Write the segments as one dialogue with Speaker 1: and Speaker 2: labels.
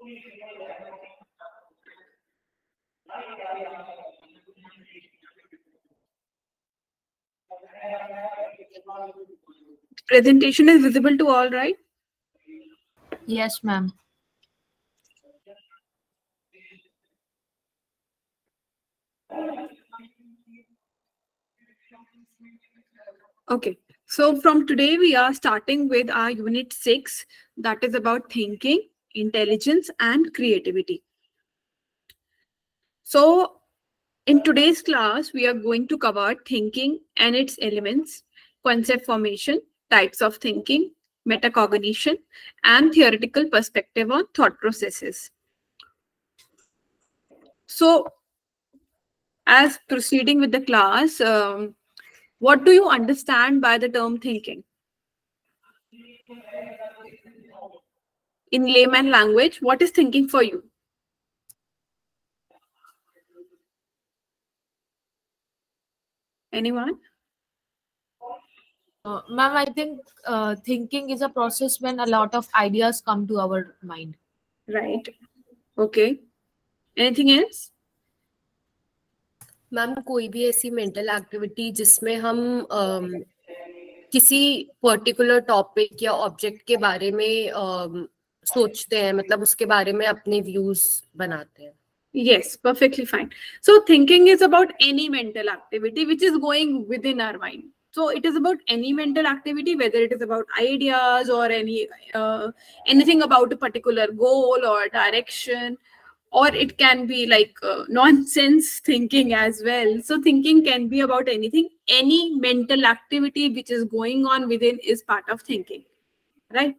Speaker 1: Presentation is visible to all, right?
Speaker 2: Yes, ma'am.
Speaker 1: Okay, so from today we are starting with our unit 6, that is about thinking, intelligence and creativity. So in today's class, we are going to cover thinking and its elements, concept formation, types of thinking, metacognition, and theoretical perspective on thought processes. So as proceeding with the class, what do you understand by the term thinking? In layman language, what is thinking for you? Anyone?
Speaker 2: Ma'am, I think thinking is a process when a lot of ideas come to our mind.
Speaker 1: Right. Okay. Anything else?
Speaker 3: Ma'am कोई भी ऐसी mental activity जिसमें हम किसी particular topic या object के बारे में सोचते हैं, मतलब उसके बारे में अपने व्यूज बनाते हैं.
Speaker 1: Yes, perfectly fine. So thinking is about any mental activity which is going within our mind. So it is about any mental activity, whether it is about ideas or anything about a particular goal or direction, or it can be like nonsense thinking as well. So thinking can be about anything. Any mental activity which is going on within is part of thinking, right?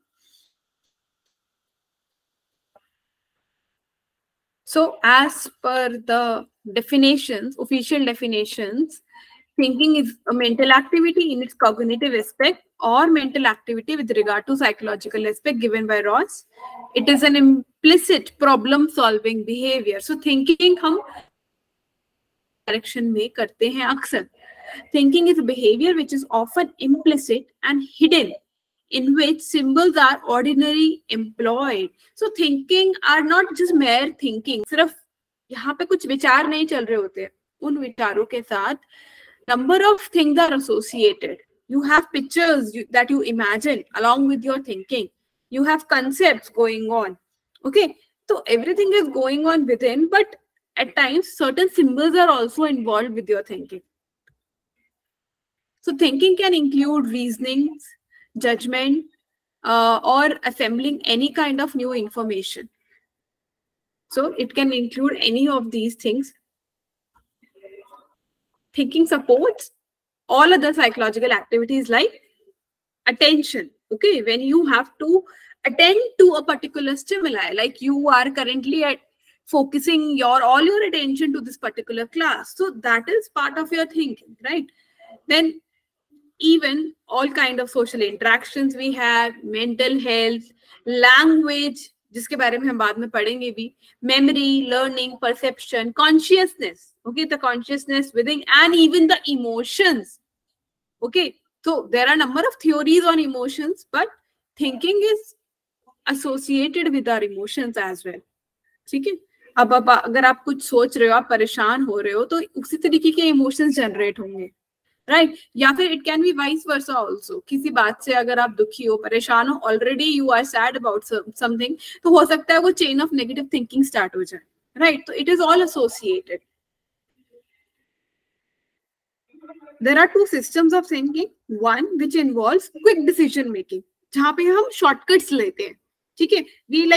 Speaker 1: So as per the definitions, official definitions, thinking is a mental activity in its cognitive aspect or mental activity with regard to psychological aspect given by Ross. It is an implicit problem solving behavior. So thinking हम direction में करते हैं अक्सर. Thinking is a behavior which is often implicit and hidden, in which symbols are ordinarily employed. So thinking are not just mere thinking. सिर्फ यहाँ पे कुछ विचार नहीं चल रहे होते. उन विचारों के साथ number of things are associated. You have pictures that you imagine along with your thinking. You have concepts going on. Okay, so everything is going on within, but at times certain symbols are also involved with your thinking. So thinking can include reasonings, judgment, or assembling any kind of new information. So it can include any of these things. Thinking supports all other psychological activities like attention. Okay, when you have to attend to a particular stimuli, like you are currently focusing all your attention to this particular class. So that is part of your thinking, right? Then even all kind of social interactions we have, mental health, language, जिसके बारे में हम बाद में पढ़ेंगे भी, memory, learning, perception, consciousness, okay, the consciousness within, and even the emotions. Okay, so there are a number of theories on emotions, but thinking is associated with our emotions as well. ठीक है, अब अगर आप कुछ सोच रहे हो, आप परेशान हो रहे हो, तो उसी तरीके के इमोशंस जनरेट होंगे, राइट? या फिर it can be vice versa also. किसी बात से अगर आप दुखी हो, परेशान हो, already you are sad about something, तो हो सकता है वो chain of negative thinking start हो जाए, राइट? तो it is all associated. There are two systems of thinking. One which involves quick decision making, जहाँ पे हम shortcuts लेते हैं, ठीक है?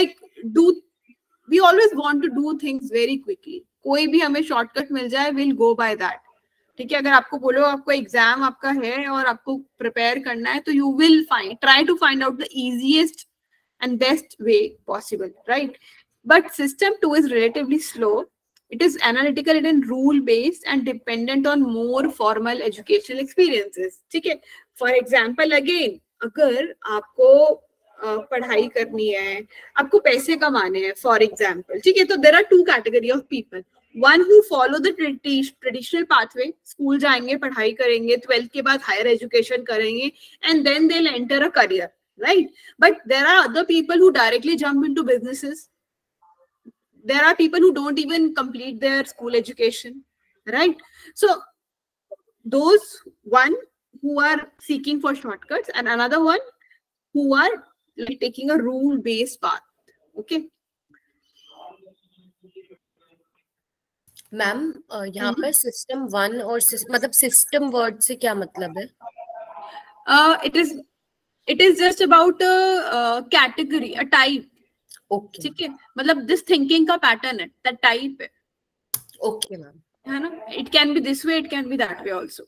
Speaker 1: We always want to do things very quickly. कोई भी हमें shortcut मिल जाए, we'll go by that. ठीक है, अगर आपको बोलो आपको एग्जाम आपका है और आपको प्रिपेयर करना है, तो you will try to find out the easiest and best way possible, right? But system 2 is relatively slow. It is analytical and rule based and dependent on more formal educational experiences. ठीक है, for example, again, अगर आपको पढ़ाई करनी है, आपको पैसे कमाने हैं, for example, ठीक है, तो there are two category of people. One who follow the traditional pathway, school जाएंगे, पढ़ाई करेंगे, 12th के बाद higher education करेंगे, and then they'll enter a career, right? But there are other people who directly jump into businesses, there are people who don't even complete their school education, right? So those one who are seeking for shortcuts, and another one who are like taking a rule based path. Okay.
Speaker 3: Ma'am यहाँ पर system 1 और मतलब system word से क्या मतलब है?
Speaker 1: it is just about a category, a type.
Speaker 3: Okay
Speaker 1: ठीक है, मतलब this thinking का pattern है, that type है.
Speaker 3: ओके मैम,
Speaker 1: है ना? It can be this way, it can be that way also.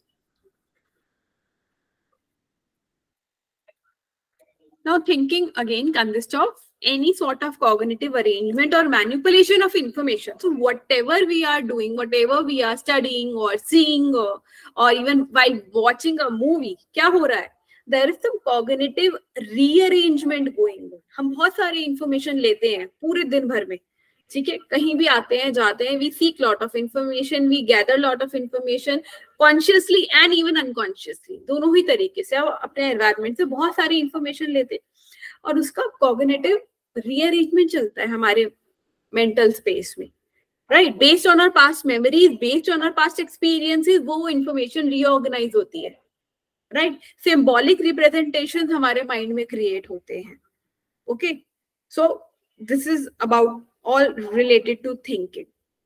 Speaker 1: Now thinking again consists of any sort of cognitive arrangement or manipulation of information. So whatever we are doing, whatever we are studying or seeing or even while watching a movie, क्या हो रहा है? There is some cognitive rearrangement going on. हम बहुत सारी information लेते हैं पूरे दिन भर में, ठीक है, कहीं भी आते हैं जाते हैं, we seek lot of information, we gather lot of information consciously and even unconsciously, दोनों ही तरीके से हम अपने environment से बहुत सारी information लेते हैं और उसका cognitive rearrangement चलता है हमारे mental space में, right? Based on our past memories, based on our past experiences, वो information reorganize होती है, right? Symbolic representations हमारे mind में create होते हैं. Okay, so this is about all related to thinking.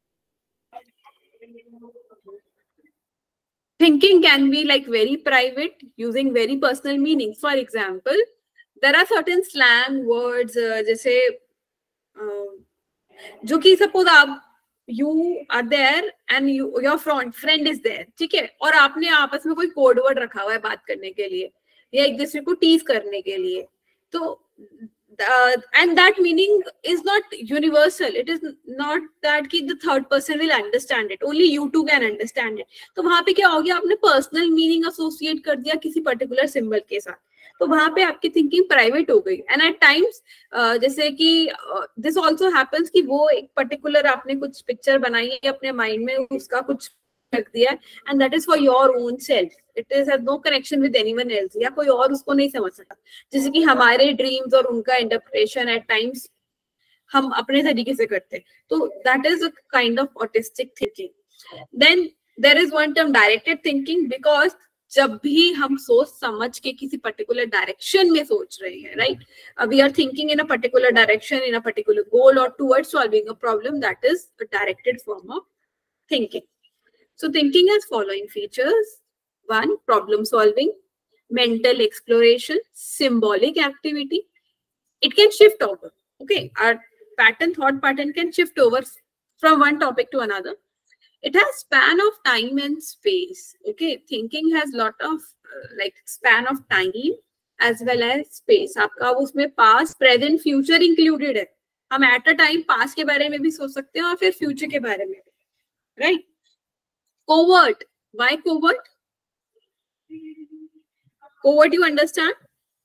Speaker 1: Thinking can be like very private, using very personal meanings. For example, there are certain slang words जैसे जो कि suppose आप you are there and your friend is there, ठीक है, और आपने आपस में कोई कोड वर्ड रखा हुआ है बात करने के लिए या एक दूसरे को टीज करने के लिए, तो and that meaning is not universal. It is not that कि the third person will understand it. Only you two can understand it. तो वहां पे क्या हो गया, आपने personal meaning associate कर दिया किसी particular symbol के साथ, तो वहां पे आपकी thinking private हो गई. And at times जैसे कि this also happens कि वो एक particular आपने कुछ picture बनाई है अपने mind में, उसका कुछ रख दिया, and that is for your own self. It is has no connection with anyone else. या कोई और उसको नहीं समझ सकता. जैसे कि हमारे dreams और उनका interpretation at times हम अपने तरीके से करते हैं, तो that is a kind of autistic thinking. Then there is one term directed thinking, because जब भी हम सोच समझ के किसी particular direction में सोच रहे हैं, right? We are thinking in a particular direction, in a particular goal or towards solving a problem. That is a directed form of thinking. So thinking has following features. 1, problem solving, mental exploration, symbolic activity. It can shift over. Okay, our thought pattern can shift over from one topic to another. It has span of time and space. Okay, thinking has lot of like span of time as well as space. आपका उसमें past, present, future included है. हम at a time past के बारे में भी सोच सकते हैं और फिर future के बारे में भी, right? Covert. Why covert? Covert, you understand?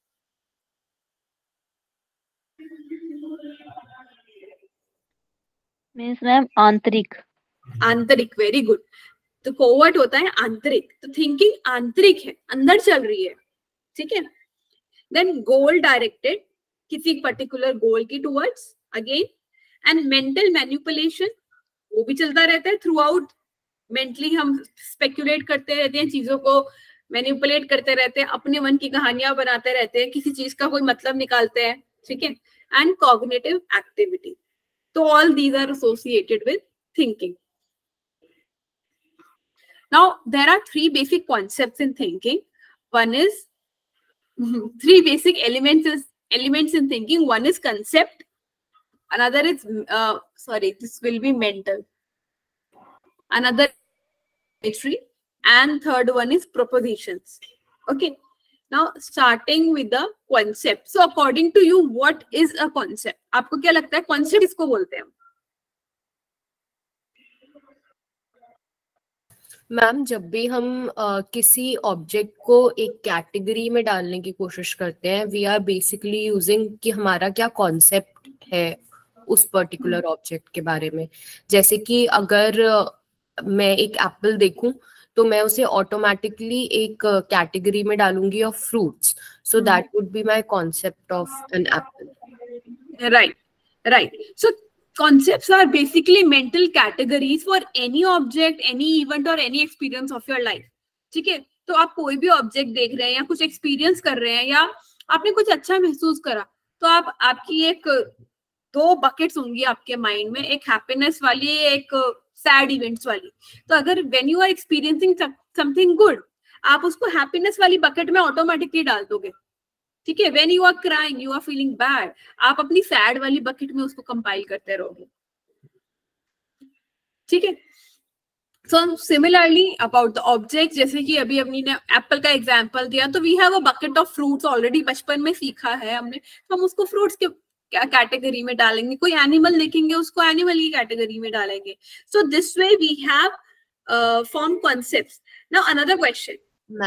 Speaker 4: Means ma'am आंतरिक.
Speaker 1: आंतरिक, वेरी गुड. तो कोवर्ट होता है आंतरिक, तो थिंकिंग आंतरिक है, अंदर चल रही है, ठीक है. देन गोल डायरेक्टेड, किसी पर्टिकुलर गोल की towards again. And mental manipulation, वो भी चलता रहता है थ्रू आउट. मेंटली हम स्पेक्यूलेट करते रहते हैं, चीजों को मैनिपुलेट करते रहते हैं, अपने मन की कहानियां बनाते रहते हैं, किसी चीज का कोई मतलब निकालते हैं, ठीक है. And cognitive activity. So all these are associated with thinking. Now there are 3 basic concepts in thinking. One is 3 basic elements in thinking. One is concept. Another is this will be mental. Another imagery, and third one is propositions. Okay. Now starting with the concept. So according to you, what is a concept? आपको क्या लगता है concept किसको बोलते हैं?
Speaker 3: Ma'am जब भी हम किसी ऑब्जेक्ट को एक कैटेगरी में डालने की कोशिश करते हैं, वी आर बेसिकली यूजिंग कि हमारा क्या कॉन्सेप्ट है उस पर्टिकुलर ऑब्जेक्ट के बारे में. जैसे कि अगर मैं एक एप्पल देखूं तो मैं उसे ऑटोमेटिकली एक कैटेगरी में डालूंगी of fruits. So that would be my concept of an apple.
Speaker 1: Right. So concepts are basically mental categories for any object, any event or any experience of your life. ठीक है, तो आप कोई भी object देख रहे हैं या कुछ एक्सपीरियंस कर रहे हैं या आपने कुछ अच्छा महसूस करा, तो आपकी एक दो बकेट्स होंगी आपके माइंड में, एक हैप्पीनेस वाली, एक सैड इवेंट्स वाली. तो अगर when you are experiencing something good, आप उसको हैप्पीनेस वाली बकेट में ऑटोमेटिकली डाल दोगे. ठीक है, when you are crying, you are feeling bad, आप अपनी सैड वाली बकेट में उसको कंपाइल करते रहोगे. ठीक है. So similarly about the objects, जैसे कि अभी अपनी ने एप्पल का एग्जांपल दिया, तो we have a bucket of fruits already, बचपन में सीखा है हमने, तो हम उसको फ्रूट्स के कैटेगरी में डालेंगे. कोई एनिमल देखेंगे उसको एनिमल की कैटेगरी में डालेंगे. So this way we have form concepts. Now another question.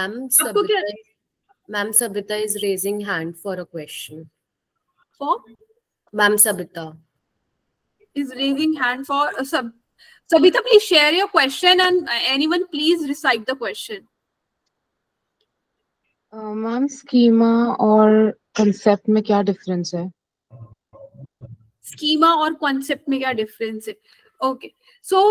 Speaker 3: Ma'am Sabita is raising hand for a question.
Speaker 1: For
Speaker 3: Ma'am Sabita
Speaker 1: is raising hand for Sabita, please share your question and anyone please recite the question.
Speaker 5: Ma'am schema और concept में क्या difference है?
Speaker 1: Schema और concept में क्या difference है? Okay, so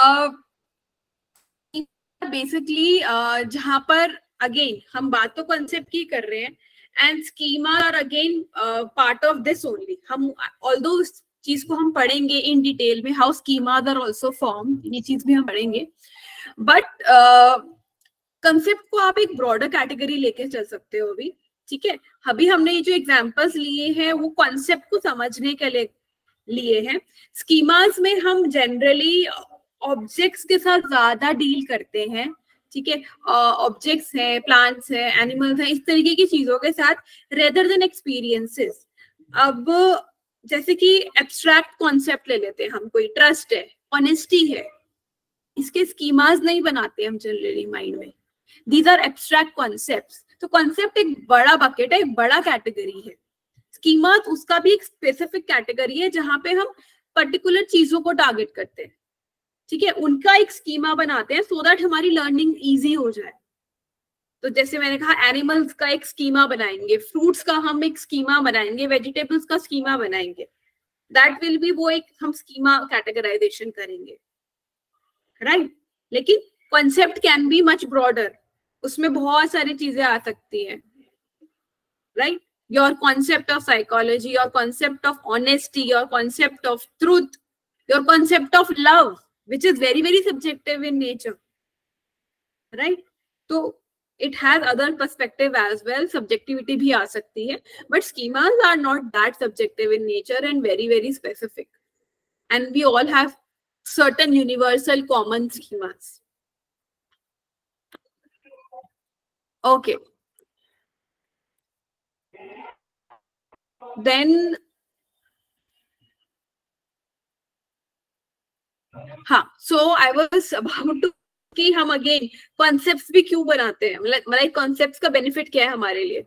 Speaker 1: basically जहां पर अगेन हम बात तो कॉन्सेप्ट की कर रहे हैं, and schema are again part of this only. हम ऑल्दो इस चीज को हम पढ़ेंगे इन डिटेल में, how schemas are also form, ये चीज भी हम पढ़ेंगे. बट कंसेप्ट को आप एक ब्रॉडर कैटेगरी लेके चल सकते हो अभी. ठीक है, अभी हमने ये जो एग्जांपल्स लिए हैं वो कॉन्सेप्ट को समझने के लिए हैं. स्कीमास में हम जनरली ऑब्जेक्ट्स के साथ ज्यादा डील करते हैं. ठीक है, ऑब्जेक्ट्स हैं, प्लांट्स हैं, एनिमल्स हैं, इस तरीके की चीजों के साथ, रेदर देन एक्सपीरियंसेस. अब जैसे कि एब्स्ट्रैक्ट कॉन्सेप्ट ले लेते हैं हम, कोई ट्रस्ट है, ऑनेस्टी है, इसके स्कीमास नहीं बनाते हम जनरली माइंड में. These are abstract concepts. तो कॉन्सेप्ट एक बड़ा बकेट है, एक बड़ा कैटेगरी है. स्कीमास उसका भी एक स्पेसिफिक कैटेगरी है जहां पे हम पर्टिकुलर चीजों को टारगेट करते हैं. ठीक है, उनका एक स्कीमा बनाते हैं सो दैट हमारी लर्निंग इजी हो जाए. तो जैसे मैंने कहा, एनिमल्स का एक स्कीमा बनाएंगे, फ्रूट्स का हम एक स्कीमा बनाएंगे, वेजिटेबल्स का स्कीमा बनाएंगे. दैट विल बी वो एक हम स्कीमा कैटेगराइजेशन करेंगे, राइट. लेकिन concept can be much broader, उसमें बहुत सारी चीजें आ सकती हैं, right. Your concept of psychology, your concept of honesty, your concept of truth, your concept of love, which is very very subjective in nature, right. So it has other perspective as well, subjectivity bhi aa sakti hai, but schemas are not that subjective in nature and very very specific, and we all have certain universal common schemas. Okay, then हाँ, so I was about to कि हम again concepts भी क्यों बनाते हैं, मतलब concepts का benefit क्या है हमारे लिए.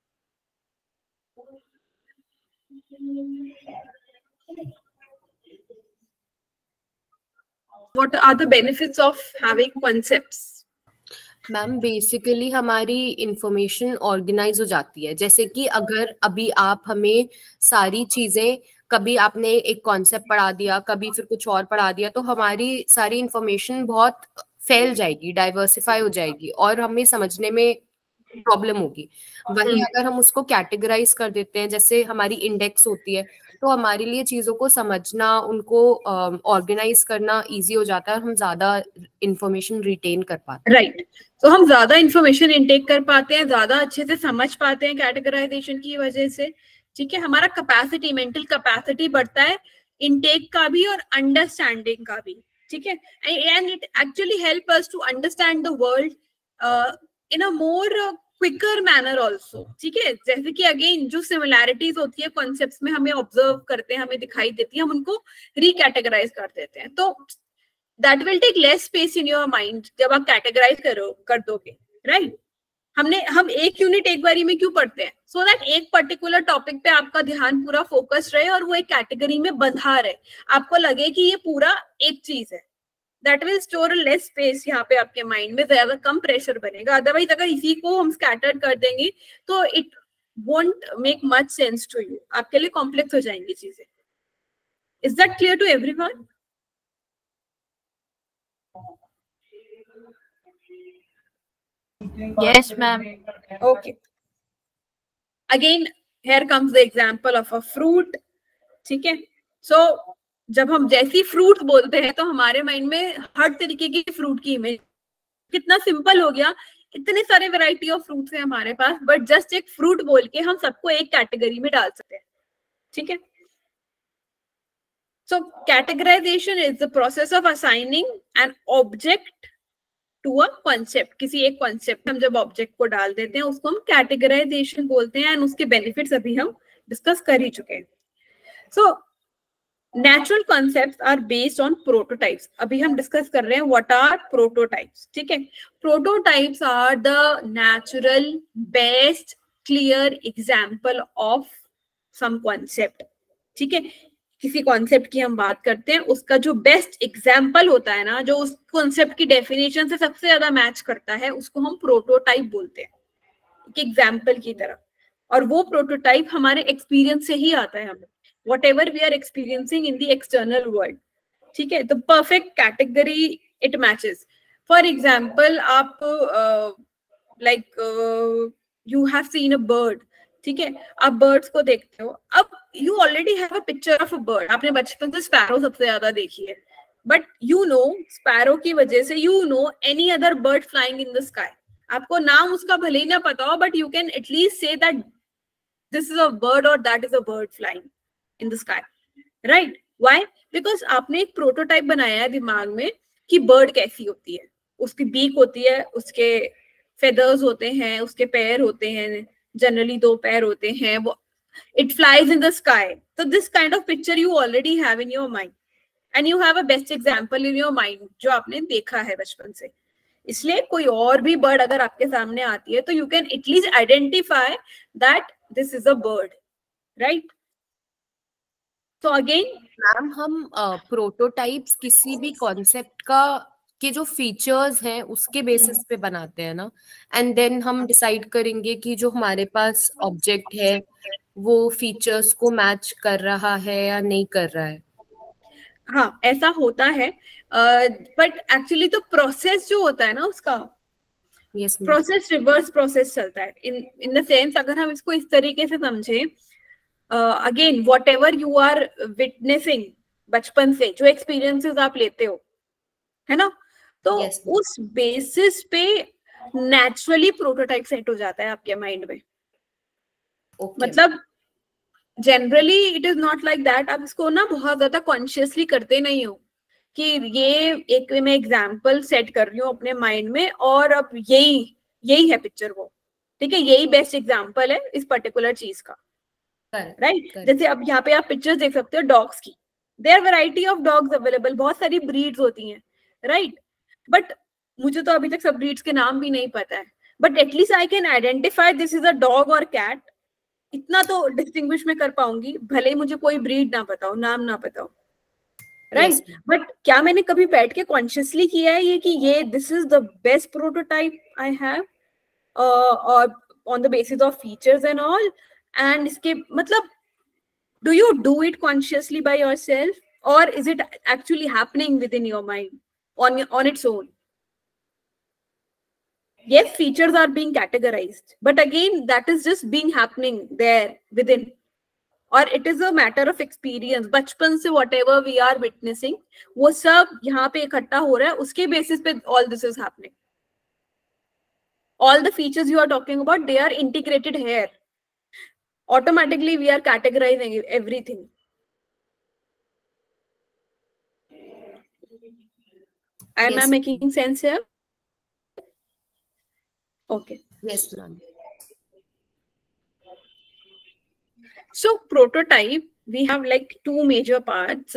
Speaker 1: What are the benefits of having concepts?
Speaker 3: Ma'am basically हमारी इंफॉर्मेशन ऑर्गेनाइज हो जाती है. जैसे कि अगर अभी आप हमें सारी चीजें, कभी आपने एक कॉन्सेप्ट पढ़ा दिया, कभी फिर कुछ और पढ़ा दिया, तो हमारी सारी इंफॉर्मेशन बहुत फैल जाएगी, डाइवर्सिफाई हो जाएगी और हमें समझने में प्रॉब्लम होगी. वहीं अगर हम उसको कैटेगराइज कर देते हैं, जैसे हमारी इंडेक्स होती है, तो हमारे लिए चीजों को समझना, उनको ऑर्गेनाइज करना इजी हो जाता है और हम ज्यादा इंफॉर्मेशन रिटेन कर पाते हैं.
Speaker 1: राइट, तो हम ज्यादा इंफॉर्मेशन इनटेक कर पाते हैं, ज्यादा अच्छे से समझ पाते हैं कैटेगराइजेशन की वजह से. ठीक है, हमारा कैपेसिटी, मेंटल कैपेसिटी बढ़ता है, इनटेक का भी और अंडरस्टैंडिंग का भी. ठीक है, and it actually help us to understand the world in a more quicker manner also. ठीक है, जैसे कि अगेन जो सिमिलैरिटीज होती है कॉन्सेप्ट्स में, हमें ऑब्जर्व करते हैं, हमें दिखाई देती है, हम उनको रिकैटेगराइज कर देते हैं. तो that will take less space in your mind जब आप कैटेगराइज कर दोगे, राइट. हम एक यूनिट एक बारी में क्यों पढ़ते हैं? सो दैट एक पर्टिकुलर टॉपिक पे आपका ध्यान पूरा फोकस रहे और वो एक कैटेगरी में बंधा रहे, आपको लगे कि ये पूरा एक चीज है. That will store less space यहाँ पे आपके माइंड में, ज्यादा कम प्रेशर बनेगा. अदरवाइज अगर इसी को हम स्कैटर्ड कर देंगे तो it won't make much sense to you, आपके लिए कॉम्प्लेक्स हो जाएंगी चीजें. Is that clear to everyone?
Speaker 2: Yes, ma'am.
Speaker 1: Okay. Again, here comes the example of a fruit. ठीक है. So जब हम जैसी फ्रूट बोलते हैं तो हमारे माइंड में हर तरीके की फ्रूट की इमेज. कितना सिंपल हो गया. इतने सारे वैरायटी ऑफ फ्रूट्स हैं हमारे पास, बट जस्ट एक फ्रूट बोल के हम सबको एक कैटेगरी में डाल सकते हैं. ठीक है. So categorization is the process of assigning an object to a concept. किसी एक concept हम जब object को डाल देते हैं उसको हम categorization बोलते हैं, and उसके benefits अभी हम discuss कर ही चुके हैं. So natural concepts are based on prototypes. अभी हम discuss कर रहे हैं what are prototypes. ठीक है. Prototypes are the natural, best, clear example of some concept. ठीक है. किसी कॉन्सेप्ट की हम बात करते हैं, उसका जो बेस्ट एग्जाम्पल होता है ना, जो उस कॉन्सेप्ट की डेफिनेशन से सबसे ज्यादा मैच करता है, उसको हम प्रोटोटाइप बोलते हैं, एक एग्जाम्पल की तरह. और वो प्रोटोटाइप हमारे एक्सपीरियंस से ही आता है. हमें whatever we are experiencing in the external world. ठीक है. तो perfect category it matches. For example, आप like you have seen a bird. ठीक है. आप बर्ड्स को देखते हो. अब you already have a picture of a bird. आपने बचपन से स्पैरो सबसे ज्यादा देखी है, बट यू नो स्पैरो की वजह से you know any other bird flying in the sky. आपको नाम उसका भले ही ना पता हो, but you can at least say that this is a bird और that is a bird flying in the sky. Right. Why? Because आपने एक प्रोटोटाइप बनाया है दिमाग में कि बर्ड कैसी होती है. उसकी बीक होती है, उसके फेदर्स होते हैं, उसके पैर होते हैं, जनरली 2 पैर होते हैं, वो it flies in the sky. So this kind of picture you already have in your mind, and you have a best example in your mind जो आपने देखा है बचपन से. इसलिए कोई और भी बर्ड अगर आपके सामने आती है तो you can at least identify that this is a bird, right? So again,
Speaker 3: ma'am, हम प्रोटोटाइप्स किसी भी कॉन्सेप्ट का के जो फीचर्स हैं उसके बेसिस पे बनाते हैं ना, एंड देन हम डिसाइड करेंगे कि जो हमारे पास ऑब्जेक्ट है वो फीचर्स को मैच कर रहा है या नहीं कर रहा है.
Speaker 1: हाँ, ऐसा होता है. बट एक्चुअली तो प्रोसेस जो होता है ना उसका,
Speaker 3: यस,
Speaker 1: प्रोसेस रिवर्स प्रोसेस चलता है. इन द सेंस अगर हम इसको इस तरीके से समझे, again whatever you are witnessing बचपन से, जो एक्सपीरियंसेस आप लेते हो, है ना, तो
Speaker 3: Yes,
Speaker 1: उस बेसिस पे नेचुरली प्रोटोटाइप सेट हो जाता है आपके माइंड में. मतलब generally it is not like that. आप इसको ना बहुत ज्यादा कॉन्शियसली करते नहीं हो कि ये एक मैं एग्जाम्पल सेट कर रही हूँ अपने माइंड में और अब यही है पिक्चर वो. ठीक है. यही बेस्ट एग्जाम्पल है इस पर्टिकुलर चीज का. राइट. जैसे अब यहाँ पे आप पिक्चर्स देख सकते हो डॉग्स की. There variety of dogs available. बहुत सारी ब्रीड्स होती हैं. राइट. बट मुझे तो अभी तक सब ब्रीड्स के नाम भी नहीं पता है, but at least I can identify this is a dog और कैट. इतना तो डिस्टिंग्विश में कर पाऊंगी, भले ही मुझे कोई ब्रीड ना पता हो, नाम ना पता हो. राइट. बट क्या मैंने कभी बैठ के कॉन्शियसली किया है ये कि ये this is the best prototype I have और on the basis of features and all, and इसके मतलब do you do it consciously by yourself और is it actually happening within your mind on its own? Yes, features are being categorized, but again that is just being happening there within, or it is a matter of experience. बचपन से whatever we are witnessing वो सब यहाँ पे इकट्ठा हो रहा है, उसके बेसिस पे all this is happening. All the features you are talking about, they are integrated here. Automatically we are categorizing everything. Am I making sense here? Okay.
Speaker 3: Yes, ma'am.
Speaker 1: So prototype, we have like 2 major parts.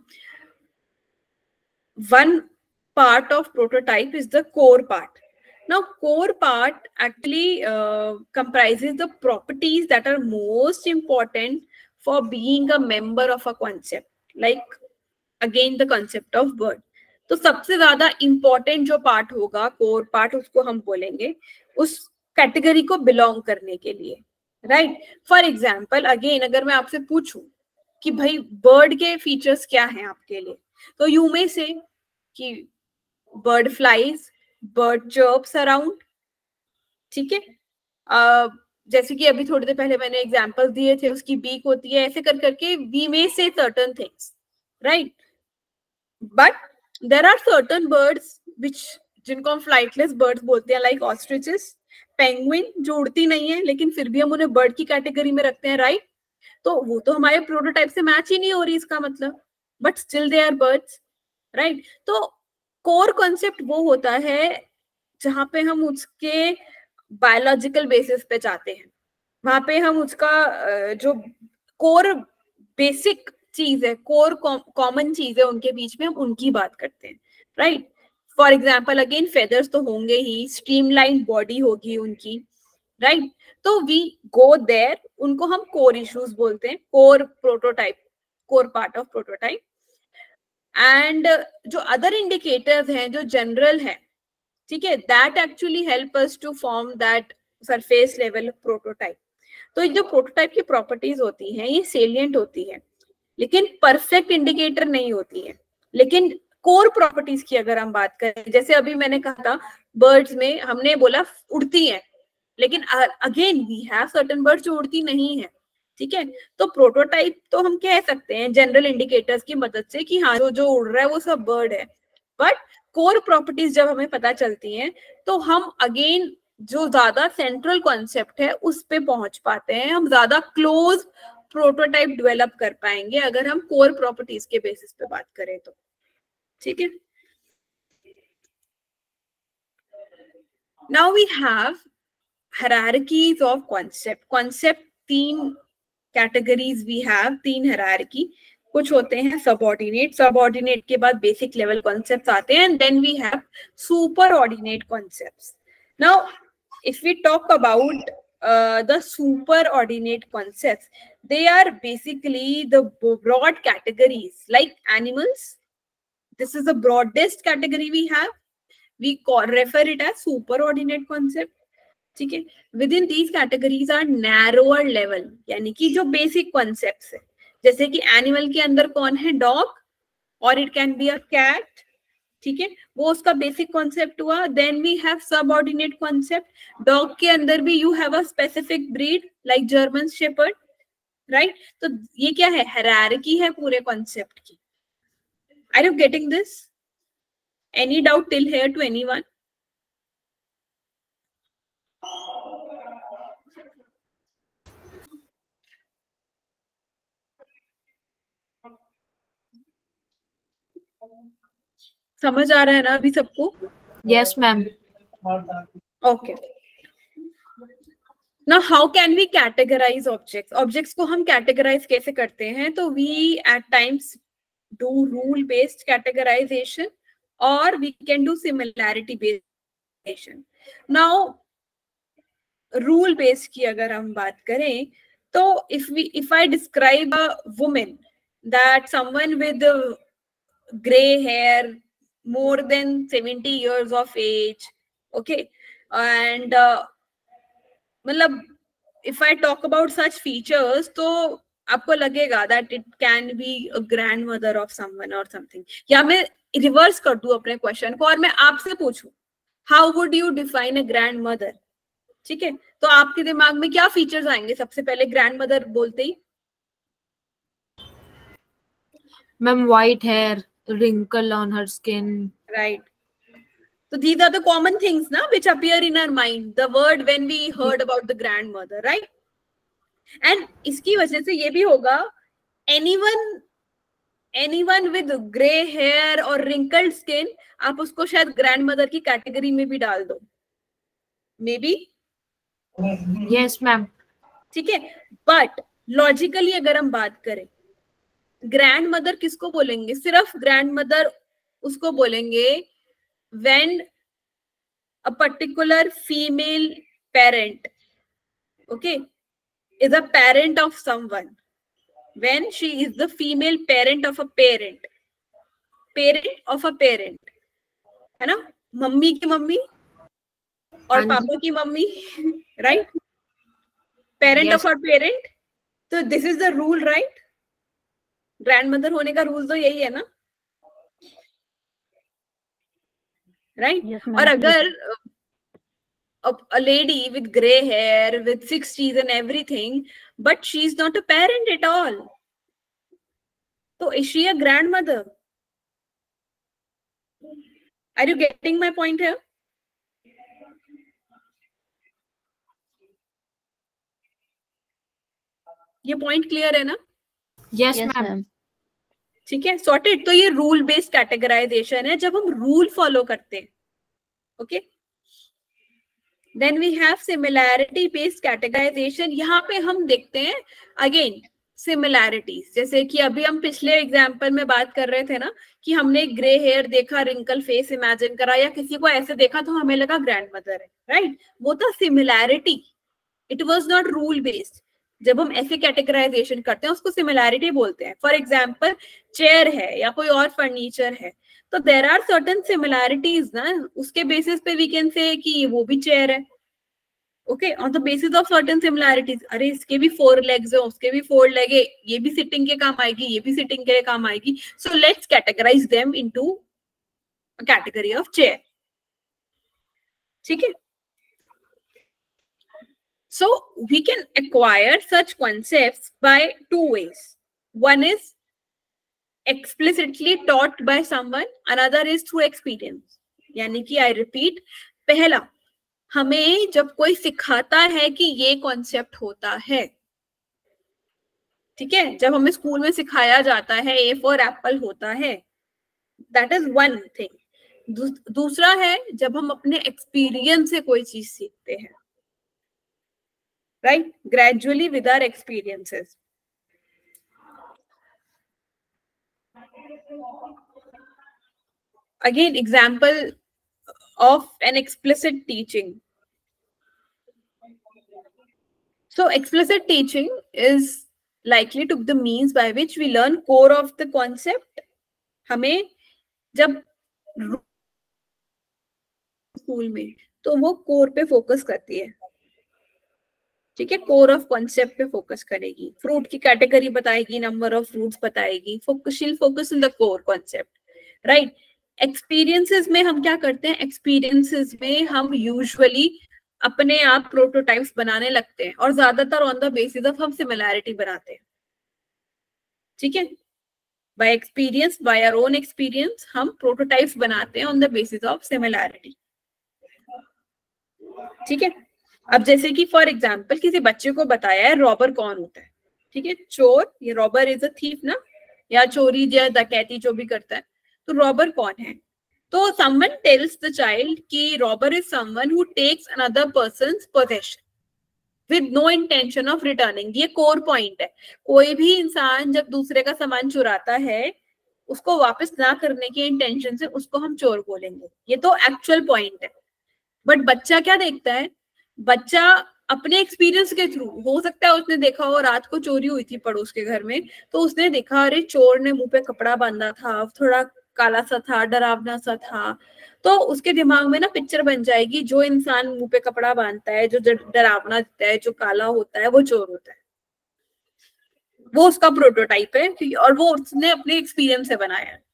Speaker 1: One part of prototype is the core part. Now, core part actually comprises the properties that are most important for being a member of a concept. Like again, the concept of bird. तो सबसे ज्यादा important जो part होगा, core part, उसको हम बोलेंगे उस category को बिलोंग करने के लिए. राइट. फॉर एग्जाम्पल, अगेन अगर मैं आपसे पूछूं कि भाई बर्ड के फीचर्स क्या हैं आपके लिए, तो यू मे से कि bird flies, bird chirps around, ठीक है। जैसे कि अभी थोड़ी देर पहले मैंने एग्जांपल्स दिए थे, उसकी बीक होती है, ऐसे कर करके we may say certain things, right. But there are certain birds which जिनको हम फ्लाइटलेस बर्ड्स बोलते हैं, लाइक ऑस्ट्रिचेस, पेंगुइन, जो उड़ती नहीं है लेकिन फिर भी हम उन्हें बर्ड की कैटेगरी में रखते हैं, राइट। तो वो तो हमारे प्रोटोटाइप से मैच ही नहीं हो रही इसका मतलब, but still they are birds, right. तो कोर कॉन्सेप्ट वो होता है जहां पे हम उसके बायोलॉजिकल बेसिस पे जाते हैं, वहां पे हम उसका जो कोर बेसिक चीज है, कोर कॉमन चीज है उनके बीच में, हम उनकी बात करते हैं, right. For example again feathers तो होंगे ही, स्ट्रीमलाइन बॉडी होगी उनकी, राइट। तो वी गो देयर, उनको हम कोर इश्यूज बोलते हैं, core prototype, core part of prototype. And जो अदर इंडिकेटर्स हैं जो जनरल है, ठीक है, that actually help us to form that surface level prototype. तो जो प्रोटोटाइप की प्रॉपर्टीज होती हैं ये सेलिएंट होती है, लेकिन परफेक्ट इंडिकेटर नहीं होती है। लेकिन कोर प्रॉपर्टीज की अगर हम बात करें, जैसे अभी मैंने कहा था बर्ड्स में हमने बोला उड़ती है, लेकिन again we have certain birds जो उड़ती नहीं है, ठीक है। तो प्रोटोटाइप तो हम कह सकते हैं जनरल इंडिकेटर्स की मदद से कि हाँ जो उड़ रहा है वो सब बर्ड है, बट कोर प्रॉपर्टीज जब हमें पता चलती हैं तो हम अगेन जो ज्यादा सेंट्रल कॉन्सेप्ट है उस पे पहुंच पाते हैं, हम ज्यादा क्लोज प्रोटोटाइप डेवलप कर पाएंगे अगर हम कोर प्रॉपर्टीज के बेसिस पे बात करें तो, ठीक है। Now we have hierarchies of concept 3 categories we have, 3 hierarchy. कुछ होते हैं सबऑर्डिनेट के बाद बेसिक लेवल कॉन्सेप्ट्स आते हैं, and then we have super ordinate concepts. Now if we talk about the super ordinate concepts, they are basically the broad categories like animals. This is the broadest category we have, we refer it as super ordinate concept, ठीक है। Within these categories are narrower level, यानी कि जो basic concepts है, जैसे कि animal के अंदर कौन है, डॉग, और it can be a cat, ठीक है, वो उसका बेसिक कॉन्सेप्ट हुआ। Then we have sub ordinate concept, dog के अंदर भी you have a specific breed like German shepherd, right. तो ये क्या है, हायरार्की है पूरे कॉन्सेप्ट की। Are you getting this? Any doubt till here to anyone? समझ आ रहा है ना अभी सबको?
Speaker 2: Yes, ma'am.
Speaker 1: Okay. Now how can we categorize objects? Objects को हम categorize कैसे करते हैं? तो we at times do rule based categorization or we can do similarity based categorization. Now rule based की अगर हम बात करें तो if I describe a woman, that someone with gray hair, more than 70 years of age, okay, and मतलब if I talk about such features, तो आपको लगेगा that it can be a grandmother of someone or something। या मैं reverse कर दूं अपने question को और मैं आपसे पूछूं how would you define a grandmother, ठीक है, तो आपके दिमाग में क्या फीचर्स आएंगे सबसे पहले ग्रैंडमदर बोलते ही?
Speaker 2: Ma'am, white hair, wrinkle on her skin.
Speaker 1: Right. So these are the common things na which appear in our mind, the word when we heard about the grandmother, right? And इसकी वजह से ये भी होगा, anyone with gray hair or wrinkled skin, आप उसको शायद grandmother की कैटेगरी में भी डाल दो, मे बी।
Speaker 2: Yes, ma'am.
Speaker 1: ठीक है, बट लॉजिकली अगर हम बात करें, ग्रैंडमदर किसको बोलेंगे? सिर्फ ग्रैंडमदर उसको बोलेंगे when a particular female parent, okay, is a parent of someone, when she is the female parent of a parent of a parent, है ना, मम्मी की मम्मी और पापा की मम्मी, right? Parent of a parent. So this is the rule, right? Grandmother होने का rule तो यही है ना, राइट?
Speaker 4: Yes,
Speaker 1: और
Speaker 4: ma'am.
Speaker 1: अगर a lady with gray hair, with 60s and everything, but she's not a parent at all, so is she a grandmother? Are you getting my point here? ये point clear है ना?
Speaker 2: Yes,
Speaker 4: Yes,
Speaker 2: ma'am.
Speaker 4: ma'am.
Speaker 1: ठीक है, sorted. तो ये rule based categorisation है जब हम रूल फॉलो करते हैं. Okay, then we have similarity based categorization. यहाँ पे हम देखते हैं अगेन सिमिलैरिटीज. जैसे कि अभी हम पिछले एग्जाम्पल में बात कर रहे थे ना कि हमने ग्रे हेयर देखा, रिंकल फेस इमेजिन करा, या किसी को ऐसे देखा तो हमें लगा ग्रैंडमदर है, राइट? वो था similarity, it was not rule based. जब हम ऐसे कैटेगराइजेशन करते हैं उसको सिमिलैरिटी बोलते हैं. फॉर एग्जाम्पल चेयर है या कोई और फर्नीचर है, तो देर आर सर्टन सिमिलैरिटीज ना, उसके बेसिस पे वी कैन से कि वो भी चेयर है. Okay, on the basis of certain similarities. अरे इसके भी 4 लेग्स है, उसके भी 4 लेग है, ये भी सिटिंग के काम आएगी, ये भी सिटिंग के काम आएगी. So let's categorize them into category of chair. ठीक है? So we can acquire such concepts by 2 ways. One is explicitly taught by someone, another is through experience. यानी कि I repeat, पहला, हमें जब कोई सिखाता है कि ये कॉन्सेप्ट होता है, ठीक है, जब हमें स्कूल में सिखाया जाता है A for apple होता है, that is one thing. दूसरा है जब हम अपने एक्सपीरियंस से कोई चीज सीखते हैं, right? Gradually with our experiences. Again, example of an explicit teaching. So explicit teaching is likely to be the means by which we learn core of the concept. हमें जब स्कूल में तो वो कोर पे फोकस करती है. ठीक है, कोर ऑफ कॉन्सेप्ट पे फोकस करेगी, फ्रूट की कैटेगरी बताएगी, नंबर ऑफ फ्रूट्स बताएगी, focus in the core concept, right? Experiences में हम क्या करते हैं? एक्सपीरियंसेस में हम यूजुअली अपने आप प्रोटोटाइप्स बनाने लगते हैं और ज्यादातर ऑन द बेसिस ऑफ हम सिमिलैरिटी बनाते हैं. ठीक है, by experience, by our own experience हम प्रोटोटाइप्स बनाते हैं on the basis of similarity. ठीक है, अब जैसे कि फॉर एग्जाम्पल किसी बच्चे को बताया है रॉबर कौन होता है. ठीक है, चोर, ये रॉबर इज अ थीफ ना, या चोरी या डकैती जो भी करता है, तो रॉबर कौन है? तो समवन टेल्स द चाइल्ड कि robber is someone who takes another person's possession with no intention of returning. ये कोर पॉइंट है. कोई भी इंसान जब दूसरे का सामान चुराता है, उसको वापस ना करने के इंटेंशन से, उसको हम चोर बोलेंगे. ये तो एक्चुअल पॉइंट है. बट बच्चा क्या देखता है? बच्चा अपने एक्सपीरियंस के थ्रू, हो सकता है उसने देखा हो रात को चोरी हुई थी पड़ोस के घर में, तो उसने देखा अरे चोर ने मुंह पे कपड़ा बांधा था, थोड़ा काला सा था, डरावना सा था, तो उसके दिमाग में ना पिक्चर बन जाएगी, जो इंसान मुंह पे कपड़ा बांधता है, जो डरावना दिखता है, जो काला होता है, वो चोर होता है. वो उसका प्रोटोटाइप है और वो उसने अपने एक्सपीरियंस से बनाया है.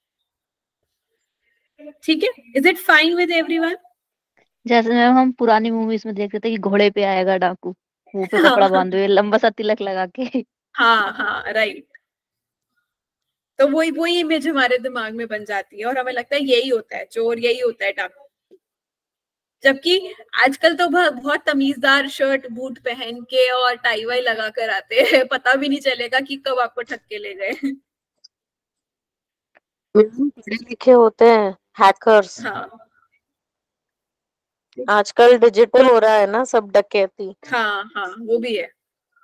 Speaker 1: ठीक है, is it fine with everyone?
Speaker 4: जैसे मैम हम पुरानी मूवीज में देखते थे कि घोड़े पे आएगा डाकू, मुंह पे कपड़ा बांधे हुए, लंबा सा तिलक लगा के.
Speaker 1: हाँ हाँ, राइट. तो वही इमेज हमारे दिमाग में बन जाती है और हमें लगता है यही होता है चोर, यही होता है डाकू. जबकि आजकल तो बहुत तमीजदार शर्ट बूट पहन के और टाई वाई लगा कर आते हैं, पता भी नहीं चलेगा कि कब आपको ठग के ले गए.
Speaker 6: पढ़े लिखे होते हैं हैकर्स.
Speaker 1: हाँ
Speaker 6: आजकल डिजिटल हो रहा है ना सब डकैती.
Speaker 1: हाँ हाँ, वो भी है.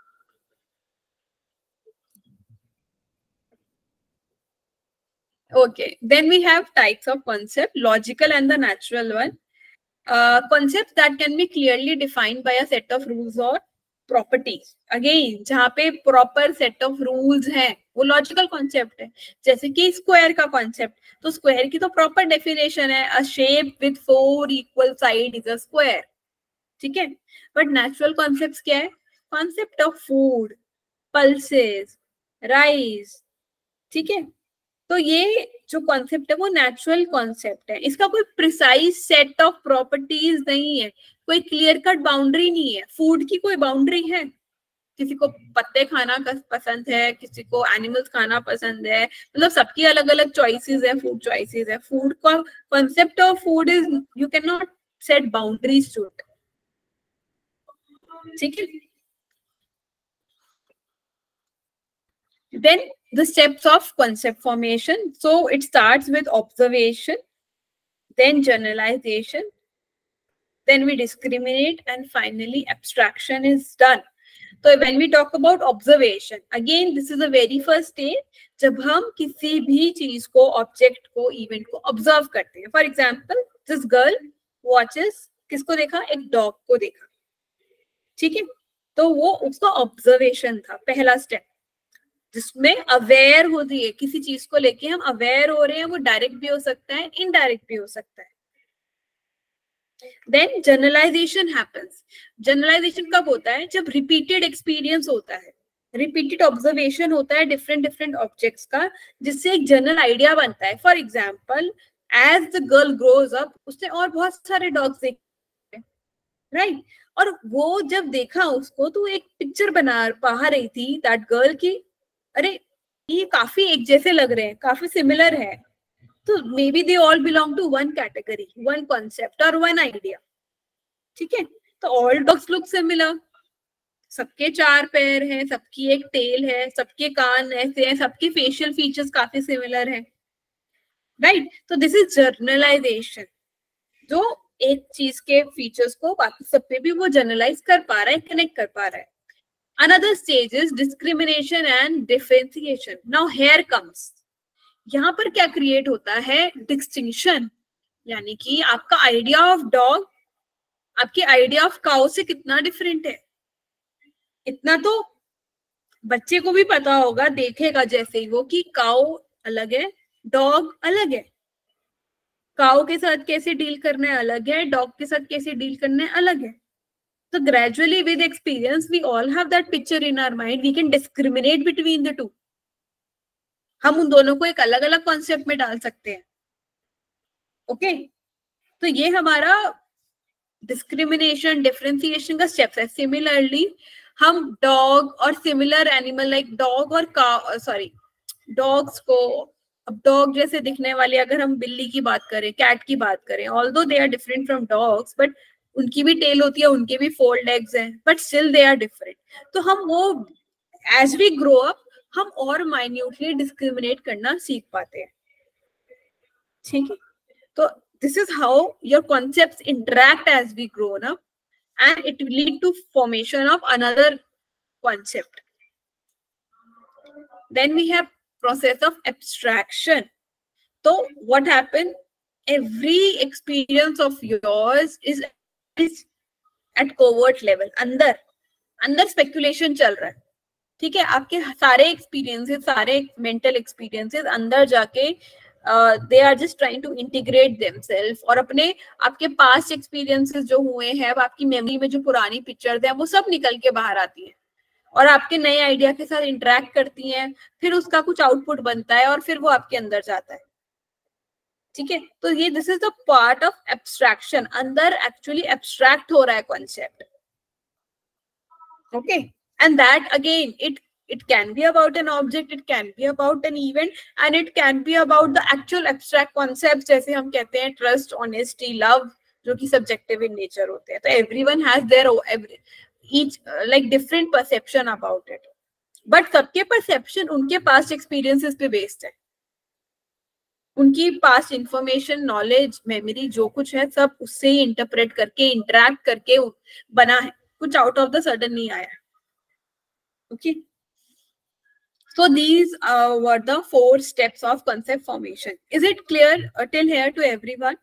Speaker 1: Okay, then we have types of concept, logical and the natural one. Concepts that can be clearly defined by a set of rules or properties. Again, जहाँ पे proper set of rules हैं, वो logical concept है. जैसे कि square का concept, तो square की तो proper definition है, a shape with 4 equal sides is a square. ठीक है, but natural concepts क्या है? Concept of food, pulses, rice, ठीक है, तो ये जो कॉन्सेप्ट है वो नेचुरल कॉन्सेप्ट है, इसका कोई प्रिसाइज सेट ऑफ प्रॉपर्टीज नहीं है, कोई क्लियर कट बाउंड्री नहीं है। फूड की कोई बाउंड्री है? किसी को पत्ते खाना पसंद है, किसी को एनिमल्स खाना पसंद है, मतलब सबकी अलग अलग चॉइसेस है, फूड चॉइसेस है। फूड का concept of food is you can not set boundaries to it, ठीक है। Then the steps of concept formation. So it starts with observation, then generalization, then we discriminate, and finally abstraction is done. So when we talk about observation, again this is the very first stage जब हम किसी भी चीज को, object को, event को observe करते हैं। For example this girl watches, किसको देखा? एक डॉग को देखा, ठीक है, तो वो उसका ऑब्जर्वेशन था, पहला स्टेप, जिसमें अवेयर होती है किसी चीज को लेके, हम अवेयर हो रहे हैं। वो डायरेक्ट भी हो सकता है, इनडायरेक्ट भी हो सकता है। Then generalisation happens. जनरलाइजेशन कब होता है? जब रिपीटेड एक्सपीरियंस होता है, रिपीटेड ऑब्जर्वेशन होता है डिफरेंट डिफरेंट ऑब्जेक्ट्स का, जिससे एक जनरल आइडिया बनता है। For example as the girl grows up, उसने और बहुत सारे डॉग्स देखे, राइट, और वो जब देखा उसको तो एक पिक्चर बना पा रही थी दैट गर्ल की, अरे ये काफी एक जैसे लग रहे हैं, काफी सिमिलर है, तो may be they all belong to one category, one concept और वन आइडिया, ठीक है। तो ऑल डॉग्स लुक सिमिलर, सबके 4 पैर हैं, सबकी एक टेल है, सबके कान ऐसे हैं, सबके फेशियल फीचर्स काफी सिमिलर हैं, राइट। तो दिस इज जनरलाइजेशन, जो एक चीज के फीचर्स को बाकी सब पे भी वो जनरलाइज कर पा रहा है, कनेक्ट कर पा रहा है। Another stage is discrimination and differentiation. Now here comes, यहाँ पर क्या क्रिएट होता है? डिस्टिंक्शन, यानी कि आपका आइडिया ऑफ डॉग आपकी आइडिया ऑफ काउ से कितना डिफरेंट है। इतना तो बच्चे को भी पता होगा, देखेगा जैसे ही वो, कि काउ अलग है, डॉग अलग है, काउ के साथ कैसे डील करना है अलग है, डॉग के साथ कैसे डील करना है अलग है। So gradually with experience, we all have that picture in our mind. We can discriminate between the two. हम उन दोनों को एक अलग अलग कॉन्सेप्ट में डाल सकते हैं, ओके। तो ये हमारा डिस्क्रिमिनेशन, डिफरेंशिएशन का स्टेप्स है। सिमिलरली हम डॉग और सिमिलर एनिमल लाइक डॉग और डॉग्स को, अब डॉग जैसे दिखने वाले अगर हम बिल्ली की बात करें, कैट की बात करें, although they are different from dogs, but उनकी भी टेल होती है, उनके भी 4 लेग्स हैं, but still they are different. तो हम वो एज वी ग्रो अप हम और माइन्यूटली डिस्क्रिमिनेट करना सीख पाते हैं, ठीक है। तो this is how your concepts interact as we grow up and it will lead to formation of another concept. Then we have process of abstraction. तो what happen, every experience of yours is at covert level, अंदर speculation चल रहा है, ठीक है। आपके सारे experiences, सारे मेंटल एक्सपीरियंसेस अंदर जाके they are just trying to integrate themselves, और अपने आपके पास्ट एक्सपीरियंसेस जो हुए हैं, आपकी मेमोरी में जो पुरानी पिक्चर्स हैं, वो सब निकल के बाहर आती हैं और आपके नए आइडिया के साथ इंटरेक्ट करती हैं, फिर उसका कुछ आउटपुट बनता है और फिर वो आपके अंदर जाता है, ठीक है। तो ये this is the part of abstraction, अंदर एक्चुअली एब्स्ट्रैक्ट हो रहा है concept, okay. And that again it can be about an object, it can be about an event, and it can be about the actual abstract concepts, जैसे हम कहते हैं trust, honesty, love, जो कि subjective in nature होते हैं। तो everyone has their each like different perception about it, but सबके परसेप्शन उनके पास्ट एक्सपीरियंसेस पे बेस्ड है, उनकी पास्ट इंफॉर्मेशन, नॉलेज, मेमोरी जो कुछ है सब उससे ही इंटरप्रेट करके, इंटरैक्ट करके बना है, कुछ आउट ऑफ द सडन नहीं आया, okay. So these were the 4 steps of concept formation. Is it clear till here to everyone?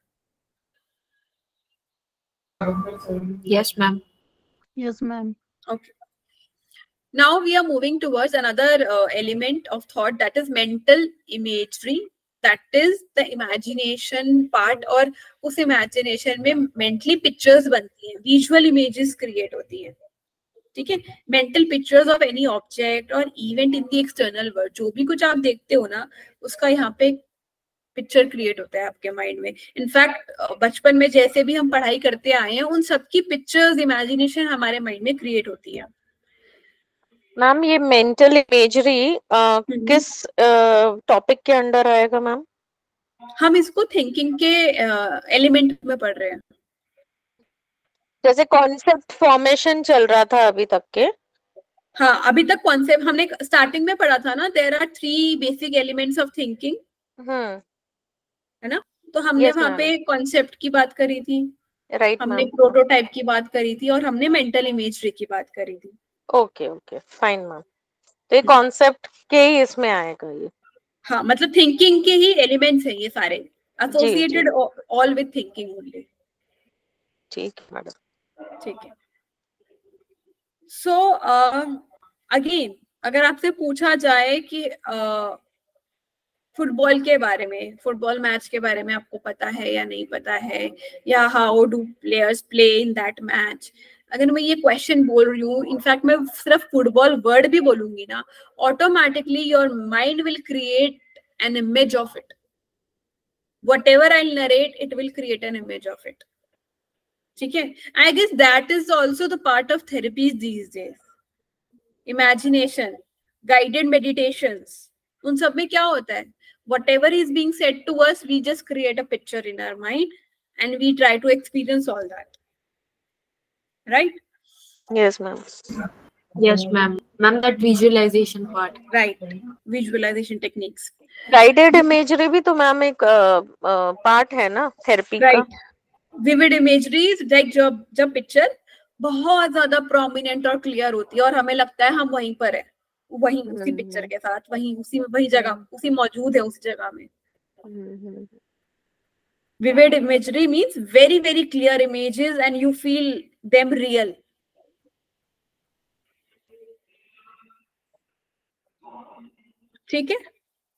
Speaker 2: Yes, ma'am.
Speaker 4: Yes, ma'am.
Speaker 1: Okay. Now we are moving towards another element of thought, that is mental imagery. That is the imagination part, और उस imagination में mentally pictures बनती हैं, visual images create होती हैं, ठीक है, mental pictures of any object और event in the external world, जो भी कुछ आप देखते हो ना उसका यहाँ पे पिक्चर क्रिएट होता है आपके माइंड में। इनफैक्ट बचपन में जैसे भी हम पढ़ाई करते आए हैं उन सबकी पिक्चर्स, इमेजिनेशन हमारे माइंड में क्रिएट होती है।
Speaker 6: मैम ये मेंटल इमेजरी किस टॉपिक के अंडर आएगा मैम?
Speaker 1: हम इसको थिंकिंग के एलिमेंट में पढ़ रहे हैं।
Speaker 6: जैसे कॉन्सेप्ट फॉर्मेशन चल रहा था अभी तक के।
Speaker 1: हाँ, अभी तक कॉन्सेप्ट हमने स्टार्टिंग में पढ़ा था ना, there are 3 basic elements of thinking, है ना। तो हमने वहां पे कॉन्सेप्ट की बात करी थी,
Speaker 6: राइट
Speaker 1: हमने
Speaker 6: मैम।
Speaker 1: प्रोटोटाइप की बात करी थी और हमने मेंटल इमेजरी की बात करी थी।
Speaker 6: Okay okay fine ma'am. तो ये कॉन्सेप्ट के ही इसमें आएगा ये?
Speaker 1: हाँ, मतलब थिंकिंग के ही एलिमेंट्स हैं ये सारे, associated all with thinking only.
Speaker 6: ठीक है मैडम।
Speaker 1: ठीक है। सो अगेन अगर आपसे पूछा जाए कि फुटबॉल के बारे में, फुटबॉल मैच के बारे में आपको पता है या नहीं पता है, या how do players play in that match, अगर मैं ये क्वेश्चन बोल रही हूँ, इनफैक्ट मैं सिर्फ फुटबॉल वर्ड भी बोलूंगी ना, automatically your mind will create an image of it. Whatever I'll narrate, it will create an image of it. ठीक है, I guess that is also the part of therapies these days. Imagination, guided meditations, उन सब में क्या होता है, whatever is being said to us, we just create a picture in our mind and we try to experience all that. Right?
Speaker 6: Yes ma'am.
Speaker 2: Yes ma'am. Ma'am, that visualization part.
Speaker 1: Right. Visualization techniques.
Speaker 6: Guided imagery भी तो ma'am एक part है ना therapy का?
Speaker 1: Vivid imageries, like जब picture बहुत ज्यादा prominent और क्लियर होती है और हमें लगता है हम वहीं पर है, वहीं उसी पिक्चर के साथ, वही जगह, उसी मौजूद है उस जगह में। Vivid imagery means very very clear images and you feel them real. ठीक है।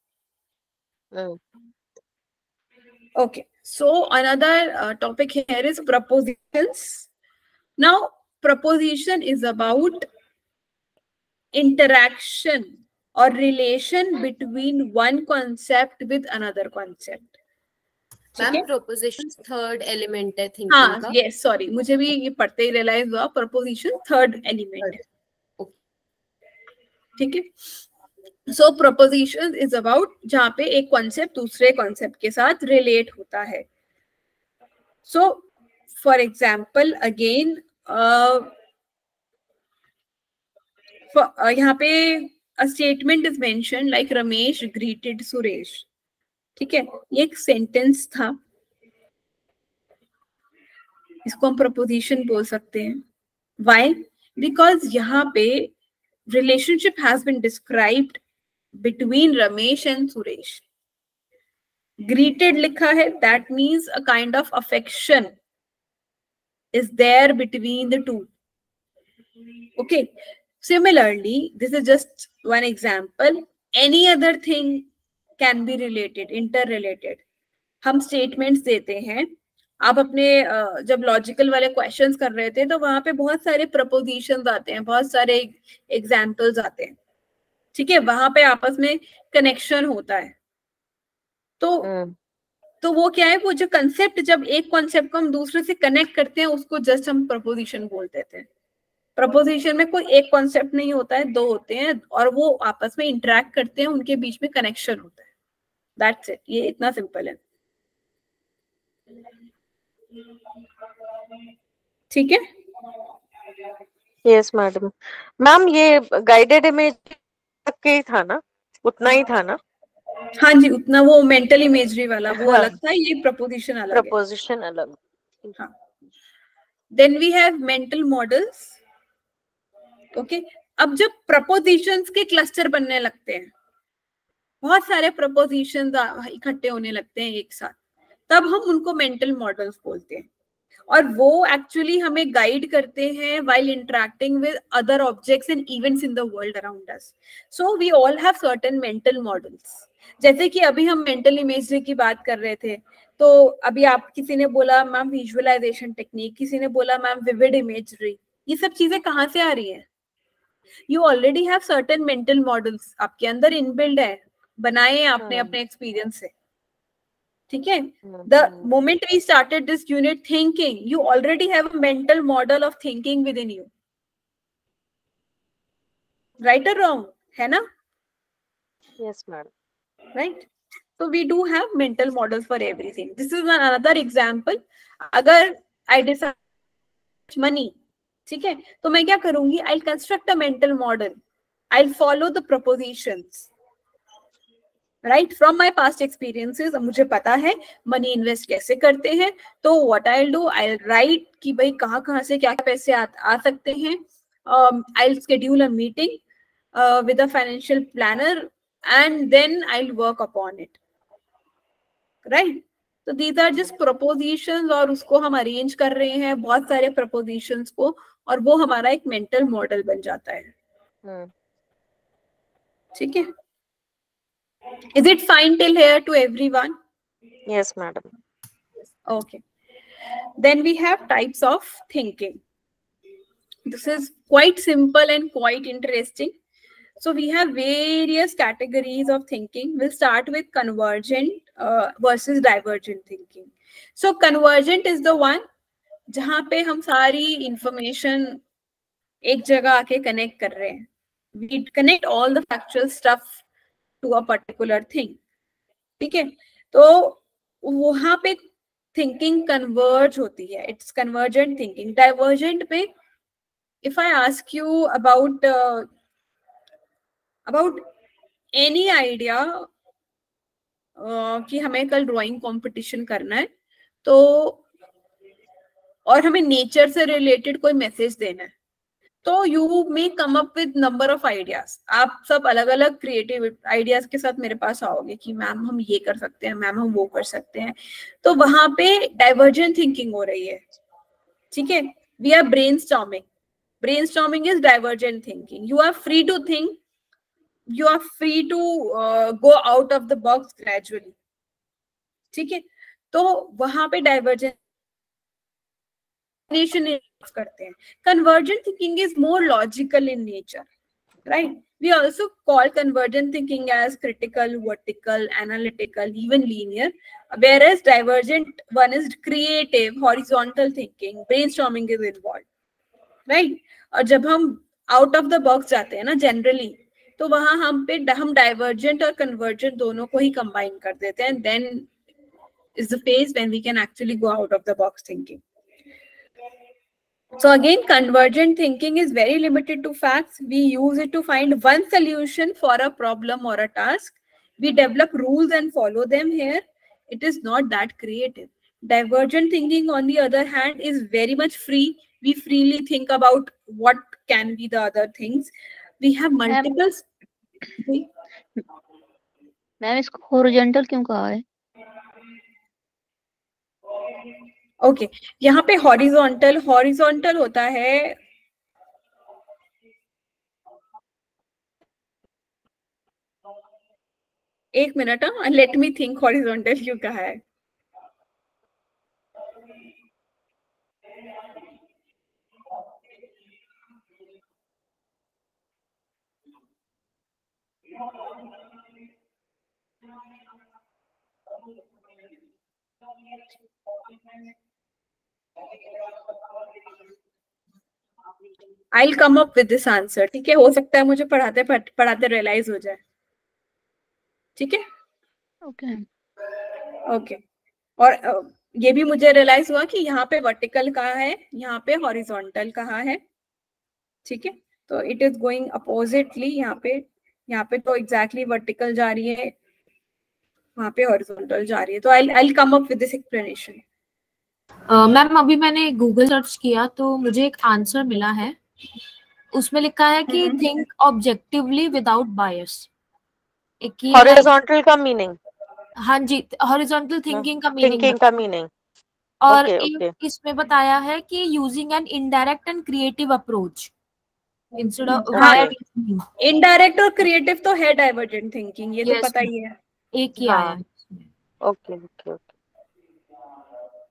Speaker 1: Okay, so another topic here is propositions. Now, proposition is about interaction or relation between one concept with another concept.
Speaker 3: Ma'am proposition third element है thinking
Speaker 1: हाँ,
Speaker 3: का।
Speaker 1: yes, sorry, मुझे भी ये पढ़ते ही realize हुआ, proposition third element है। ठीक है। So proposition is about जहाँ पे एक कॉन्सेप्ट दूसरे कॉन्सेप्ट के साथ रिलेट होता है। So for example again यहाँ पे a statement is mentioned like Ramesh greeted Suresh। ठीक है, ये एक सेंटेंस था, इसको हम प्रपोजिशन बोल सकते हैं। Why? Because यहाँ पे relationship has been described between Ramesh and Suresh. Greeted लिखा है, that means a kind of affection is there between the two. Okay. Similarly, this is just one example. Any other thing can be related, interrelated. हम statements देते हैं, आप अपने जब logical वाले questions कर रहे थे तो वहां पे बहुत सारे प्रपोजिशंस आते हैं, बहुत सारे एग्जाम्पल्स आते हैं। ठीक है, वहां पे आपस में कनेक्शन होता है। तो वो क्या है, वो जो कंसेप्ट, जब एक कॉन्सेप्ट को हम दूसरे से कनेक्ट करते हैं उसको जस्ट हम प्रपोजिशन बोल देते हैं। प्रपोजिशन में कोई एक कॉन्सेप्ट नहीं होता है, 2 होते हैं और वो आपस में इंटरेक्ट करते हैं, उनके बीच में कनेक्शन होता है। दैट्स इट, ये इतना सिंपल है। ठीक है।
Speaker 6: Yes madam. मैम ये गाइडेड इमेज तक के ही था ना, उतना ही था ना?
Speaker 1: हाँ जी, उतना। वो मेंटल इमेजरी वाला वो अलग था, ये प्रपोजिशन अलग है।
Speaker 6: प्रपोजिशन अलग।
Speaker 1: हाँ। Then we have mental models. Okay, अब जब प्रपोजिशंस के क्लस्टर बनने लगते हैं, बहुत सारे प्रपोजिशंस इकट्ठे होने लगते हैं एक साथ, तब हम उनको मेंटल मॉडल्स बोलते हैं और वो एक्चुअली हमें गाइड करते हैं while interacting with other objects and events in the world around us. So we all have certain mental models. जैसे कि अभी हम मेंटल इमेजरी की बात कर रहे थे, तो अभी आप किसी ने बोला मैम विजुअलाइजेशन टेक्निक, किसी ने बोला मैम विविड इमेजरी, ये सब चीजें कहाँ से आ रही हैं? You already have certain mental models, आपके अंदर इनबिल्ड है, बनाए हैं आपने अपने एक्सपीरियंस से, ठीक है. The moment we started this unit thinking, you already have a mental model of thinking within you. Right or wrong? है ना?
Speaker 6: Yes, madam.
Speaker 1: Right? So we do have mental models for everything. This is another example. अगर I decide money, ठीक है, तो मैं क्या करूंगी? I'll construct a mental model. I'll follow the propositions. Right? From my past experiences, मुझे पता है मनी इन्वेस्ट कैसे करते हैं, तो what I'll do, I'll write कि भाई कहाँ से क्या पैसे आ सकते हैं. I'll schedule a meeting with a financial planner and then I'll work upon it. Right? So these are just propositions और उसको हम arrange कर रहे हैं बहुत सारे propositions को, और वो हमारा एक mental model बन जाता है. ठीक है? Is it fine till here to everyone?
Speaker 6: Yes, madam.
Speaker 1: Okay. Then we have types of thinking. This is quite simple and quite interesting. So we have various categories of thinking. We'll start with convergent versus divergent thinking. So convergent is the one जहाँ पे हम सारी information एक जगह आके connect कर रहे हैं. We connect all the factual stuff to a particular thing. ठीक है, तो वहां पे थिंकिंग कन्वर्ज होती है. It's convergent thinking. डाइवर्जेंट पे if I ask you about any idea कि हमें कल ड्राइंग कंपटीशन करना है, तो और हमें नेचर से रिलेटेड कोई मैसेज देना है, तो you may come up with number of ideas. आप सब अलग अलग क्रिएटिव आइडियाज के साथ मेरे पास आओगे कि मैम हम ये कर सकते हैं, मैम हम वो कर सकते हैं. तो वहां पे डाइवर्जेंट थिंकिंग हो रही है. ठीक है, we are brainstorming. Brainstorming is divergent thinking. You are free to think, you are free to go out of the box gradually. ठीक है, तो वहां पे डाइवर्जेंट करते हैं. Convergent thinking is more logical in nature, right? We also call convergent thinking as critical, vertical, analytical, even linear, whereas divergent one is creative, horizontal thinking, brainstorming is involved, right? और जब हम out of the box जाते हैं ना generally, तो वहां हम divergent और convergent दोनों को ही combine कर देते हैं. Then is the phase when we can actually go out of the box thinking. So again, convergent thinking is very limited to facts. We use it to find one solution for a problem or a task. We develop rules and follow them here. It is not that creative. Divergent thinking, on the other hand, is very much free. We freely think about what can be the other things. We have multiple.
Speaker 4: Ma'am इसको horizontal क्यों कहा है?
Speaker 1: Okay, यहाँ पे horizontal होता है, एक minute, let me think horizontal क्यों कहा है. I'll come up with this answer. ठीक है, हो सकता है मुझे पढ़ाते रियलाइज हो जाए. ठीक है, ओके. और ये भी मुझे रियलाइज हुआ कि यहाँ पे वर्टिकल कहाँ है, यहाँ पे हॉरिजॉन्टल कहाँ है. ठीक है, तो इट इज गोइंग अपोजिटली. यहाँ पे तो एग्जैक्टली वर्टिकल जा रही है, वहाँ पे हॉरिजॉन्टल जा रही है. तो I'll come up with this explanation.
Speaker 2: Ma'am अभी मैंने गूगल सर्च किया तो मुझे एक आंसर मिला है. उसमें लिखा है कि think objectively without bias.
Speaker 6: Horizontal का मीनिंग?
Speaker 2: हाँ जी, हॉरिजॉन्टल थिंकिंग का मीनिंग. और इसमें बताया है कि using an indirect and creative approach instead of.
Speaker 1: Indirect और क्रिएटिव तो है डाइवर्जेंट थिंकिंग, ये तो पता ही है.
Speaker 2: एक ही आया.
Speaker 6: ओके.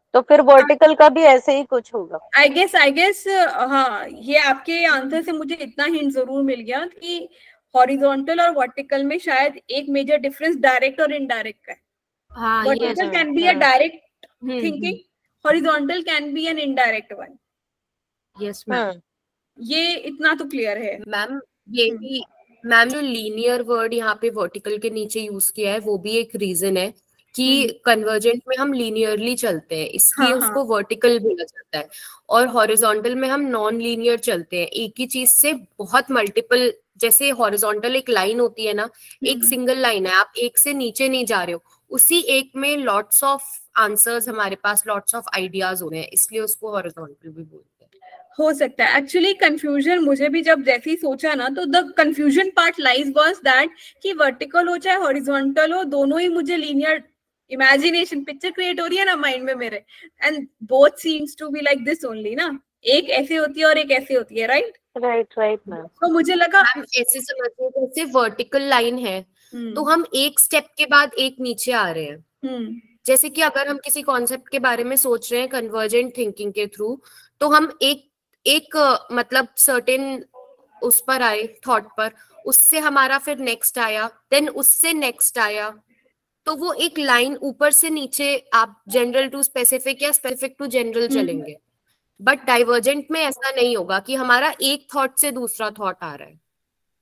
Speaker 6: तो फिर वर्टिकल का भी ऐसे ही कुछ होगा।
Speaker 1: आई गेस हाँ, ये आपके आंसर से मुझे इतना हिंट जरूर मिल गया कि हॉरिजॉन्टल और वर्टिकल में शायद एक मेजर डिफरेंस डायरेक्ट और इनडायरेक्ट का है।
Speaker 2: हाँ,
Speaker 1: vertical can be a direct thinking, horizontal can be an indirect one.
Speaker 2: Yes ma'am,
Speaker 1: ये इतना तो क्लियर है।
Speaker 3: मैम ये भी मैम जो लीनियर वर्ड यहाँ पे वर्टिकल के नीचे यूज किया है वो भी एक रीजन है कि कन्वर्जेंट में हम लीनियरली चलते हैं, इसलिए उसको वर्टिकल बोला जाता है, और हॉरिजॉन्टल में हम नॉन लीनियर चलते हैं। एक ही चीज से बहुत मल्टीपल, जैसे हॉरिजॉन्टल एक लाइन होती है ना, एक सिंगल लाइन है, आप एक से नीचे नहीं जा रहे हो, उसी एक में लॉट्स ऑफ आंसर्स हमारे पास, लॉट्स ऑफ आइडियाज हो रहे हैं, इसलिए उसको हॉरिजॉन्टल भी बोलते हैं।
Speaker 1: हो सकता है। एक्चुअली कंफ्यूजन मुझे भी जब जैसे ही सोचा ना, तो the confusion part lies was that कि वर्टिकल हो चाहे हॉरिजॉन्टल हो, दोनों ही मुझे लीनियर इमेजिनेशन पिक्चर क्रिएट हो रही है ना माइंड में मेरे, and both seems to be like this only ना, एक ऐसे होती है और एक ऐसे होती है, राइट
Speaker 6: राइट मैम।
Speaker 1: तो मुझे लगा
Speaker 3: ऐसे समझिए जैसे वर्टिकल लाइन है तो हम एक स्टेप के बाद एक नीचे आ रहे हैं। जैसे कि अगर हम किसी कॉन्सेप्ट के बारे में सोच रहे हैं कन्वर्जेंट थिंकिंग के थ्रू, तो हम एक मतलब सर्टेन उस पर आए, थॉट पर, उससे हमारा फिर नेक्स्ट आया, देन उससे नेक्स्ट आया, तो वो एक लाइन ऊपर से नीचे आप जनरल टू स्पेसिफिक या स्पेसिफिक टू जनरल चलेंगे। बट डाइवर्जेंट में ऐसा नहीं होगा कि हमारा एक थॉट से दूसरा थॉट आ रहा है।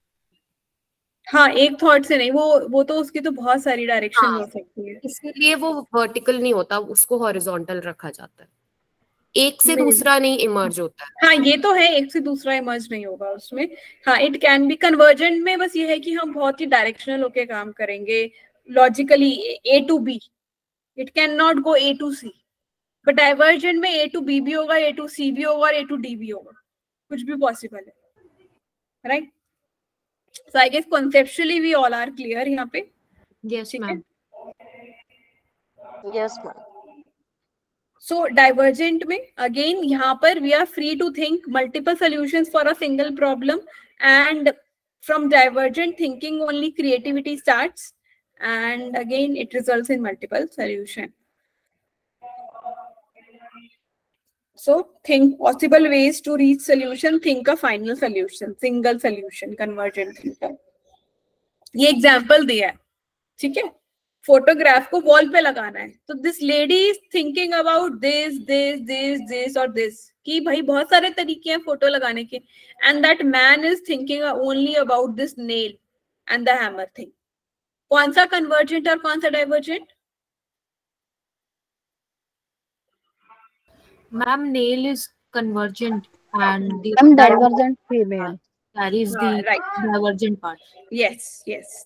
Speaker 1: हाँ, एक थॉट से नहीं, वो तो उसकी तो बहुत सारी डायरेक्शन हो सकती है,
Speaker 3: इसलिए वो वर्टिकल नहीं होता, उसको हॉरिजॉन्टल रखा जाता है, एक से दूसरा नहीं इमर्ज होता है।
Speaker 1: हाँ, ये तो है, एक से दूसरा इमर्ज नहीं होगा उसमें। हाँ, इट कैन बी कन्वर्जेंट में, बस ये है कि हम बहुत ही डायरेक्शनल होके काम करेंगे, logically A to B, it can not go A to C. But divergent में ए टू बी भी होगा, ए टू सी भी होगा और ए टू डी भी होगा, कुछ भी पॉसिबल है, right. So I guess conceptually we all are clear यहाँ पे।
Speaker 2: Yes ma'am,
Speaker 6: yes ma'am.
Speaker 1: So divergent में again यहाँ पर we are free to think multiple solutions for a single problem, and from divergent thinking only creativity starts, and again it results in multiple solution. So think possible ways to reach solution, think a final solution, single solution, convergent thinker. ये example दिया है, ठीक है। Photograph को wall पे लगाना है, तो this lady is thinking about this this this this और दिस, कि भाई बहुत सारे तरीके हैं फोटो लगाने के, and that man is thinking only about this nail and the hammer thing. कौन सा कन्वर्जेंट और कौन सा divergent?
Speaker 2: Ma'am nail is convergent and
Speaker 4: divergent female,
Speaker 2: that is the divergent part.
Speaker 1: Yes, yes.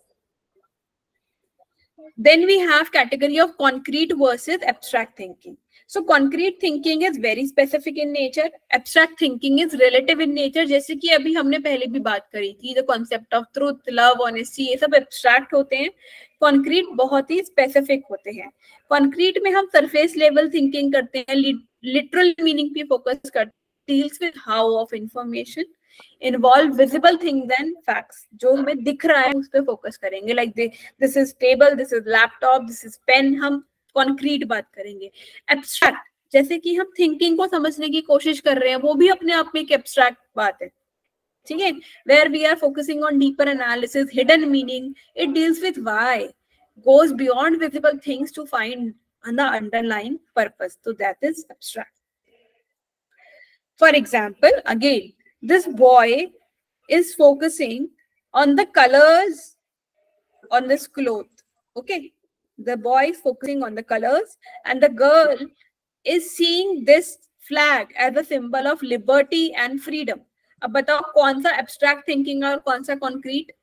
Speaker 1: Then we have category of concrete versus abstract thinking. So concrete thinking is very specific in nature. Abstract thinking is relative in nature. जैसे कि अभी हमने पहले भी बात करी थी, the concept of truth, love, honesty, ये सब abstract होते हैं. Concrete बहुत ही specific होते हैं. Concrete में हम surface level thinking करते हैं, literal meaning पे focus करते हैं, deals with how of information, involve visible things and facts. जो हमें दिख रहा है उस पे फोकस करेंगे, like this is table, this is laptop, this is pen. हम concrete बात करेंगे. Abstract जैसे कि हम thinking को समझने की कोशिश कर रहे हैं, वो भी अपने आप में एक abstract बात है, ठीक है. Where we are focusing on deeper analysis, hidden meaning, it deals with why, goes beyond visible things to find the underlying purpose. So that is abstract. For example, again, this boy is focusing on the colors on this cloth. Okay, the boy is focusing on the colors, and the girl is seeing this flag as a symbol of liberty and freedom. अब बताओ कौन सा abstract thinking और कौन सा concrete?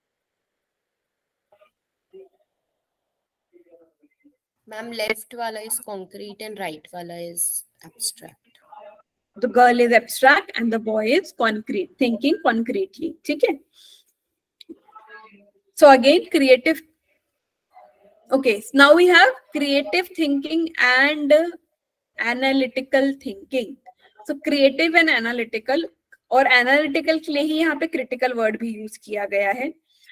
Speaker 3: Ma'am left वाला is concrete and right वाला is abstract.
Speaker 1: The girl is abstract and the boy is concrete, thinking concretely. ठीक है. So again, creative. Okay, now we have creative thinking and analytical thinking. So creative and analytical, और analytical के लिए ही यहाँ पे critical word भी use किया गया है.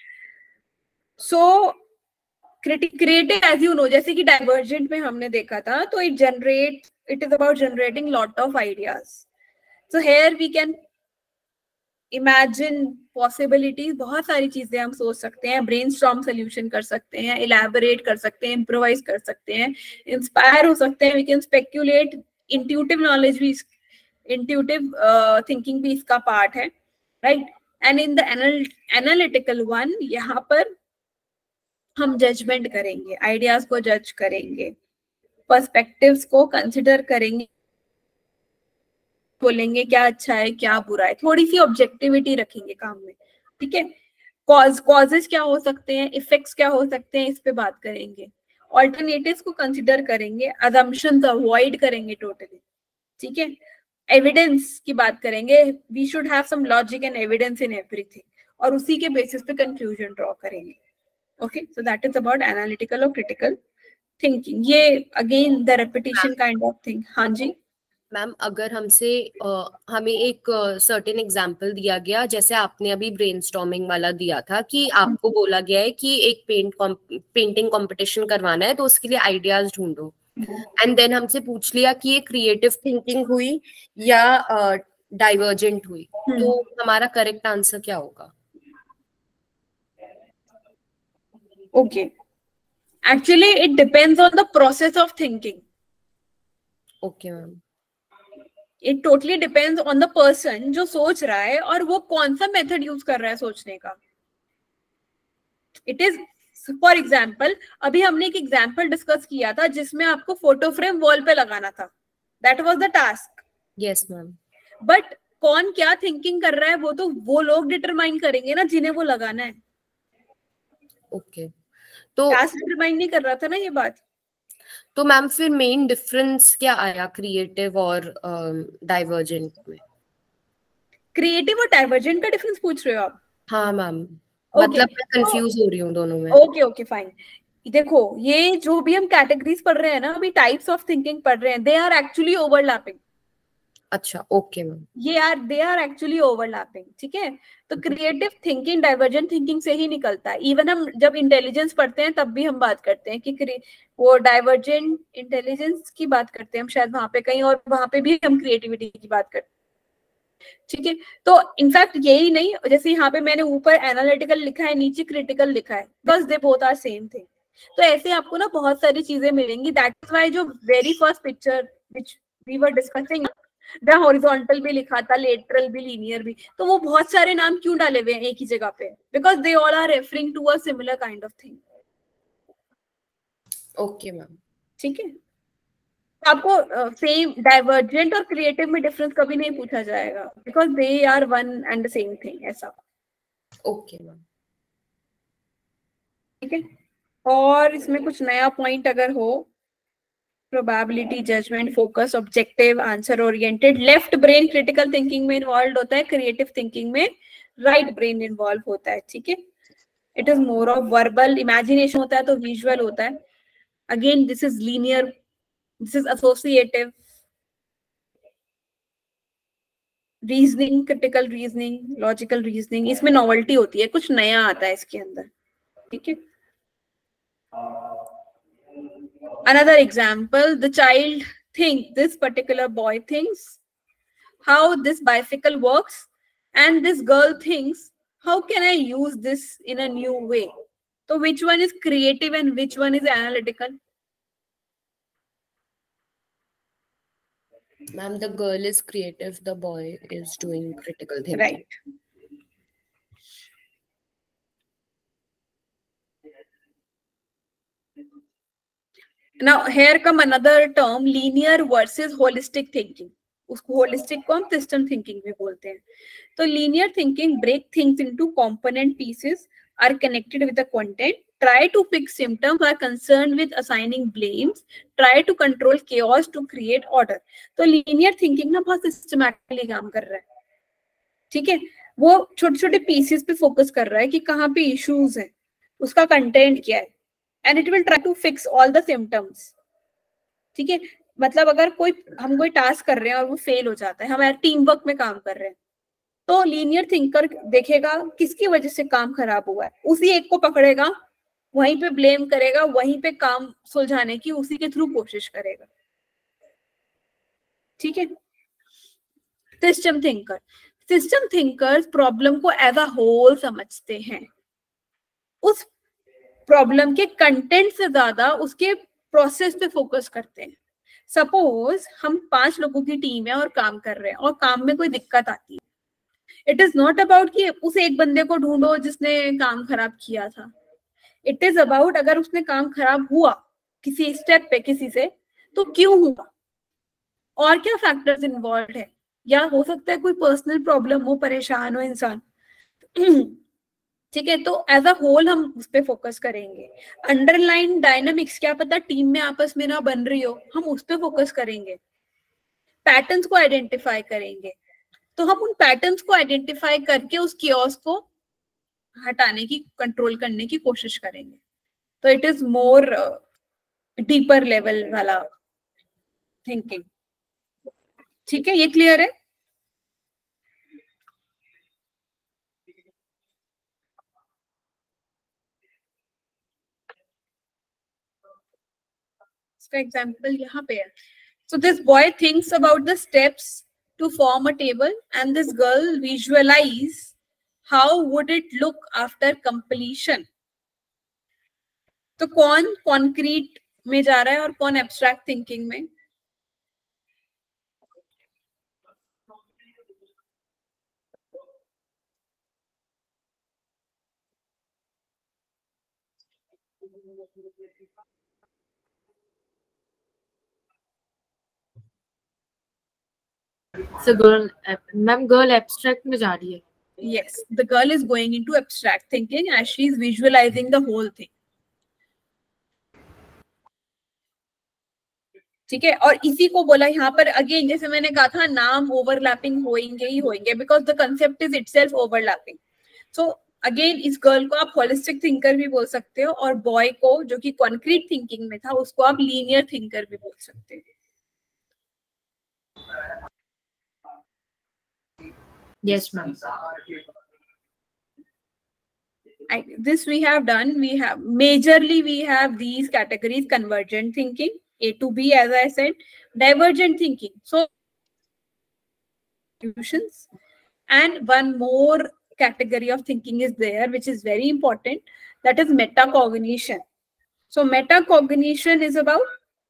Speaker 1: So creative, as you know, जैसे कि divergent में हमने देखा था, तो it generates it is about generating lot of ideas. So here we can imagine possibilities. बहुत सारी चीजें हम सोच सकते हैं, brainstorm solution कर सकते हैं, elaborate कर सकते हैं, improvise कर सकते हैं, inspire हो सकते हैं, we can speculate, intuitive knowledge भी, intuitive thinking भी इसका part है, right? And in the analytical one, यहाँ पर हम judgment करेंगे, ideas को judge करेंगे, perspectives को consider करेंगे, बोलेंगे क्या अच्छा है क्या बुरा है, थोड़ी सी ऑब्जेक्टिविटी रखेंगे काम में, ठीक है। कॉजेस क्या हो सकते हैं, इफेक्ट्स क्या हो सकते हैं, इस पे बात करेंगे, ऑल्टरनेटिव्स को कंसिडर करेंगे, अजम्पशंस अवॉइड करेंगे टोटली, ठीक है। एविडेंस की बात करेंगे, we should have some logic and evidence in everything, और उसी के बेसिस पे कंक्लूजन ड्रॉ करेंगे। Okay, so that is about analytical और क्रिटिकल थिंकिंग। ये again the repetition kind of thing. हाँ जी
Speaker 3: मैम, अगर हमें एक सर्टेन एग्जांपल दिया गया, जैसे आपने अभी ब्रेनस्टॉर्मिंग वाला दिया था कि आपको बोला गया है कि एक पेंटिंग कंपटीशन करवाना है तो उसके लिए आइडियाज ढूंढो, एंड देन हमसे पूछ लिया कि ये क्रिएटिव थिंकिंग हुई या डाइवर्जेंट हुई, तो हमारा करेक्ट आंसर क्या होगा?
Speaker 1: Okay, actually it depends on the process of thinking.
Speaker 3: Okay ma'am,
Speaker 1: it totally depends on the person जो सोच रहा है और वो कौन सा मेथड यूज कर रहा है सोचने का। इट इज, फॉर एग्जाम्पल, अभी हमने एक एग्जाम्पल डिस्कस किया था जिसमें आपको फोटो फ्रेम वॉल पे लगाना था, that was the task.
Speaker 3: Yes ma'am.
Speaker 1: But कौन क्या थिंकिंग कर रहा है वो तो वो लोग डिटरमाइन करेंगे ना जिन्हें वो लगाना है।
Speaker 3: ओके, तो
Speaker 1: टास्क डिटरमाइन नहीं कर रहा था ना ये बात।
Speaker 3: तो मैम फिर मेन डिफरेंस क्या आया क्रिएटिव और डाइवर्जेंट में?
Speaker 1: क्रिएटिव और डाइवर्जेंट का डिफरेंस पूछ रहे हो आप?
Speaker 3: हाँ मैम,
Speaker 1: Okay.
Speaker 3: मतलब मैं कंफ्यूज हो रही हूँ दोनों में।
Speaker 1: Okay fine. देखो, ये जो भी हम कैटेगरीज पढ़ रहे हैं ना, अभी टाइप्स ऑफ थिंकिंग पढ़ रहे हैं, दे आर एक्चुअली ओवरलैपिंग।
Speaker 3: अच्छा, okay ma'am,
Speaker 1: they are actually overlapping, ठीक है। तो क्रिएटिव थिंकिंग डाइवर्जेंट थिंकिंग से ही निकलता है। इवन हम जब इंटेलिजेंस पढ़ते हैं तब भी हम बात करते हैं कि वो डाइवर्जेंट इंटेलिजेंस की बात करते हैं हम शायद वहां पे कहीं, और वहां पे भी हम क्रिएटिविटी की बात करते हैं, ठीक है। तो इनफैक्ट यही नहीं, जैसे यहाँ पे मैंने ऊपर एनालिटिकल लिखा है, नीचे क्रिटिकल लिखा है, बस they both are same thing. तो ऐसे आपको ना बहुत सारी चीजें मिलेंगी। दैट इज व्हाई जो very first picture which we were discussing, जहाँ हॉरिजॉन्टल भी लिखा था, लेटरल भी, लीनियर भी, तो वो बहुत सारे नाम क्यों डाले हुए हैं एक ही जगह पे? Because they all are referring to a similar kind of thing.
Speaker 3: Okay ma'am,
Speaker 1: ठीक है। आपको सेम डाइवर्जेंट और क्रिएटिव में डिफरेंस कभी नहीं पूछा जाएगा, because they are one and the same thing, ऐसा।
Speaker 3: ओके मैम,
Speaker 1: ठीक है। और इसमें कुछ नया पॉइंट अगर हो, probability, judgement, focus, objective, answer oriented, left brain critical thinking में इन्वॉल्व होता है, क्रिएटिव थिंकिंग में राइट ब्रेन इन्वॉल्व होता है, ठीक है। It is more of verbal, imagination होता है तो विजुअल होता है। Again this is linear, this is associative, reasoning, critical reasoning, logical reasoning, इसमें नॉवेल्टी होती है, कुछ नया आता है इसके अंदर, ठीक है। Another example, the child thinks, this particular boy thinks how this bicycle works, and this girl thinks how can I use this in a new way? So which one is creative and which one is analytical?
Speaker 3: Ma'am, the girl is creative, the boy is doing critical thinking.
Speaker 1: Right. Now here come another term, linear versus holistic thinking. उसको holistic को हम system thinking भी बोलते हैं। तो linear thinking break things into component pieces, are connected with the content, try to fix symptoms, are concerned with assigning blames, try to control chaos to create order. तो linear thinking ना बहुत systematically काम कर रहा है, ठीक है। वो छोटे छोटे pieces पे focus कर रहा है कि कहाँ पे issues है, उसका content क्या है, and it will try to fix all the symptoms, ठीक है। मतलब अगर हम कोई टास्क कर रहे हैं और वो फेल हो जाता है, हम टीम वर्क में काम कर रहे हैं, तो लीनियर थिंकर देखेगा किसकी वजह से काम खराब हुआ है, उसी एक को पकड़ेगा, वहीं पे ब्लेम करेगा, वहीं पे काम सुलझाने की उसी के थ्रू कोशिश करेगा, ठीक है. सिस्टम थिंकर्स प्रॉब्लम को एज अ होल समझते हैं, उस प्रॉब्लम के कंटेंट से ज्यादा उसके प्रोसेस पे फोकस करते हैं. सपोज हम 5 लोगों की टीम है और काम कर रहे हैं और काम में कोई दिक्कत आती है. इट इज नॉट अबाउट कि उस एक बंदे को ढूंढो जिसने काम खराब किया था. इट इज अबाउट अगर उसने काम खराब हुआ किसी स्टेप पे किसी से, तो क्यों हुआ और क्या फैक्टर्स इन्वॉल्व है, या हो सकता है कोई पर्सनल प्रॉब्लम हो, परेशान हो इंसान. ठीक है, तो एज अ होल हम उस पर फोकस करेंगे. अंडरलाइन डायनामिक्स, क्या पता टीम में आपस में ना बन रही हो, हम उस पर फोकस करेंगे. पैटर्न्स को आइडेंटिफाई करेंगे, तो हम उन पैटर्न्स को आइडेंटिफाई करके उस कियोस को हटाने की, कंट्रोल करने की कोशिश करेंगे. तो it is more deeper level वाला थिंकिंग. ठीक है, ये क्लियर है? इसका एग्जांपल यहाँ पे है. So this boy thinks about the steps to form a table, and this girl visualize how would it look after completion. तो कौन कॉन्क्रीट में जा रहा है और कौन एब्स्ट्रैक्ट थिंकिंग में?
Speaker 2: So girl, ma'am, girl abstract में जा रही है.
Speaker 1: Yes, the girl is going into abstract thinking as she is visualizing the whole thing. ठीक है, और इसी को बोला यहाँ पर अगेन, जैसे मैंने कहा था, नाम ओवरलैपिंग होंगे ही होंगे because the concept is itself overlapping. So again इस गर्ल को आप होलिस्टिक थिंकर भी बोल सकते हो, और बॉय को जो कि कॉन्क्रीट थिंकिंग में था उसको आप लीनियर थिंकर भी बोल सकते हो.
Speaker 2: Yes, ma'am.
Speaker 1: This we have done. We have majorly we have these categories: convergent thinking, A to B, as I said, divergent thinking. So solutions, and one more category of thinking is there, which is very important. That is metacognition. So metacognition is about,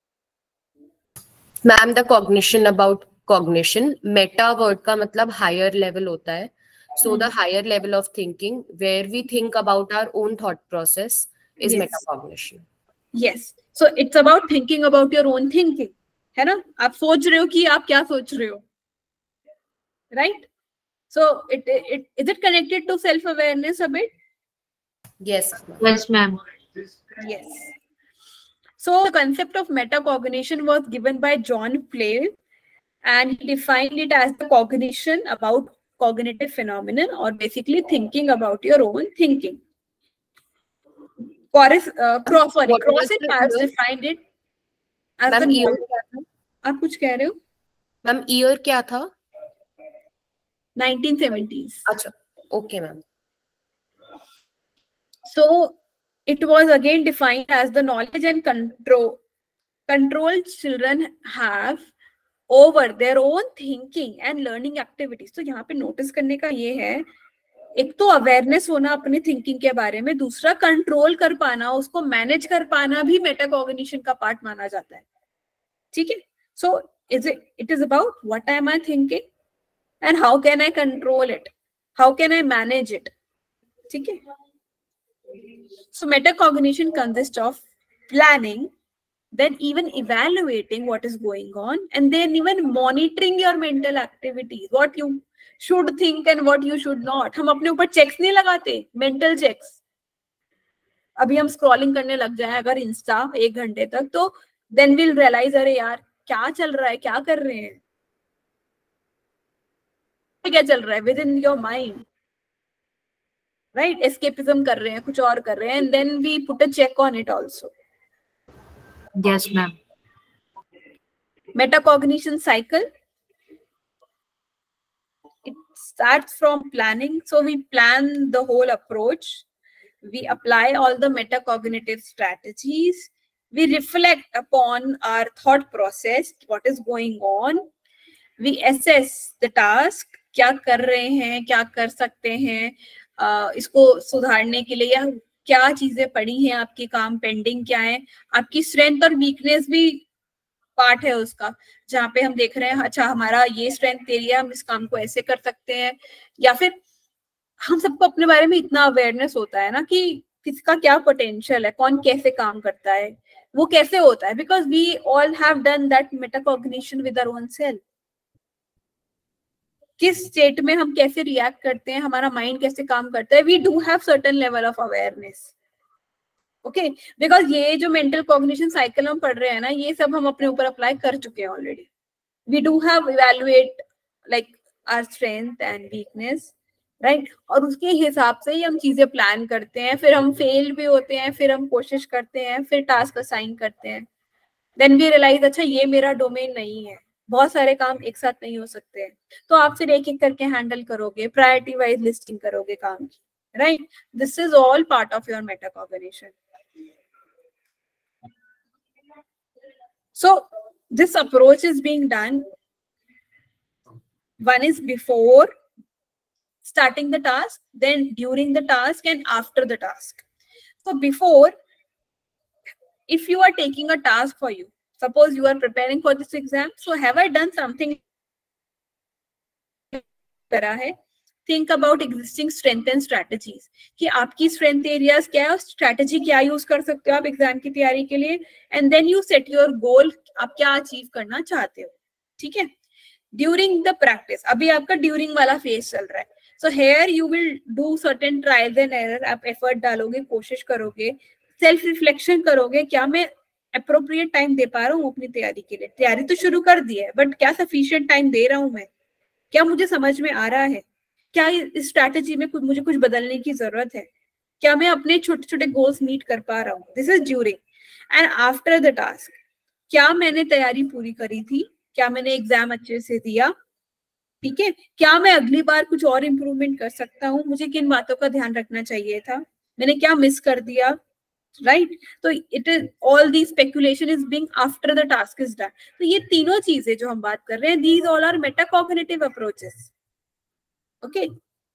Speaker 3: ma'am, the cognition about cognition. Meta word का मतलब higher level होता है. So the higher level of thinking where we think about our own thought process is metacognition.
Speaker 1: yes, so it's about thinking about your own thinking, है ना? आप सोच रहे हो कि आप क्या सोच रहे हो, right? So is it connected to self awareness a bit?
Speaker 3: Yes.
Speaker 2: Yes, ma'am.
Speaker 1: Yes. So the concept of metacognition was given by John Flale, and he defined it as the cognition about cognitive phenomenon, or basically thinking about your own thinking. Crosset has defined it as the knowledge. आप कुछ कह रहे हो?
Speaker 3: Ma'am, year क्या था?
Speaker 1: 1970s.
Speaker 3: अच्छा, okay, ma'am.
Speaker 1: So it was again defined as the knowledge and control children have over their own thinking and learning activities. तो यहाँ पे नोटिस करने का ये है, एक तो अवेयरनेस होना अपने थिंकिंग के बारे में, दूसरा कंट्रोल कर पाना, उसको मैनेज कर पाना भी मेटाकॉग्निशन का पार्ट माना जाता है. ठीक है, सो it is about what am I thinking and how can I control it, how can I manage it. ठीक है, so metacognition consists of planning, then even evaluating what is going on, and then even monitoring your mental activities, what you should think and what you should not. हम अपने ऊपर checks नहीं लगाते, mental checks. अभी हम scrolling करने लग जाए अगर इंस्टा 1 घंटे तक, तो देन विल रियलाइज, अरे यार क्या चल रहा है, क्या कर रहे हैं, क्या चल रहा है within your mind, right? Escapism कर रहे हैं, कुछ और कर रहे हैं, and then we put a check on it also.
Speaker 2: Yes, ma'am.
Speaker 1: Metacognition cycle, it starts from planning. So we plan the whole approach, we apply all the metacognitive strategies, we reflect upon our thought process, what is going on, we assess the task, क्या कर रहे हैं, क्या कर सकते हैं इसको सुधारने के लिए, या क्या चीजें पड़ी हैं आपके, काम पेंडिंग क्या है, आपकी स्ट्रेंथ और वीकनेस भी पार्ट है उसका, जहाँ पे हम देख रहे हैं अच्छा हमारा ये स्ट्रेंथ एरिया, हम इस काम को ऐसे कर सकते हैं। या फिर हम सबको अपने बारे में इतना अवेयरनेस होता है ना कि किसका क्या पोटेंशियल है, कौन कैसे काम करता है, वो कैसे होता है, because we all have done that metacognition with our own self. किस स्टेट में हम कैसे रिएक्ट करते हैं, हमारा माइंड कैसे काम करता है, we do have certain level of awareness. Okay, because ये जो मेंटल कॉग्निशन साइकिल हम पढ़ रहे हैं ना, ये सब हम अपने ऊपर अप्लाई कर चुके हैं already. We do have evaluate like our strength and weakness, right, और उसके हिसाब से ही हम चीजें प्लान करते हैं, फिर हम फेल भी होते हैं, फिर हम कोशिश करते हैं, फिर टास्क असाइन करते हैं, देन वी रियलाइज अच्छा ये मेरा डोमेन नहीं है, बहुत सारे काम एक साथ नहीं हो सकते हैं, तो आप फिर एक एक करके हैंडल करोगे, प्रायोरिटी वाइज लिस्टिंग करोगे काम की, right. This is all part of your metacognition. So this approach is being done. One is before starting the task, then during the task, and after the task. So before, if you are taking a task for you, suppose you are preparing for this exam, so have I done something? Think about existing strength and strategies कि आपकी strength areas क्या है, strategy क्या use कर सकते हो आप exam की तैयारी के लिए, and then you set your goal, आप क्या अचीव करना चाहते हो, ठीक है। During the practice, अभी आपका during वाला फेज चल रहा है, so here you will do certain trials and error, आप एफर्ट डालोगे, कोशिश करोगे, सेल्फ रिफ्लेक्शन करोगे, क्या मैं अप्रोप्रिएट टाइम दे पा रहा हूँ अपनी तैयारी के लिए, तैयारी तो शुरू कर दी है बट क्या सफिशिएंट टाइम दे रहा हूँ मैं, क्या मुझे समझ में आ रहा है, क्या इस स्ट्रैटेजी में मुझे कुछ बदलने की जरूरत है, क्या मैं अपने छोटे छोटे गोल्स मीट कर पा रहा हूँ। This is during and after the task, क्या मैंने तैयारी पूरी करी थी, क्या मैंने एग्जाम अच्छे से दिया, ठीक है, क्या मैं अगली बार कुछ और इम्प्रूवमेंट कर सकता हूँ, मुझे किन बातों का ध्यान रखना चाहिए था, मैंने क्या मिस कर दिया, राइट। तो it is all the speculation is being after the task is done. तो ये तीनों चीजें जो हम बात कर रहे हैं, these all are metacognitive approaches. Okay.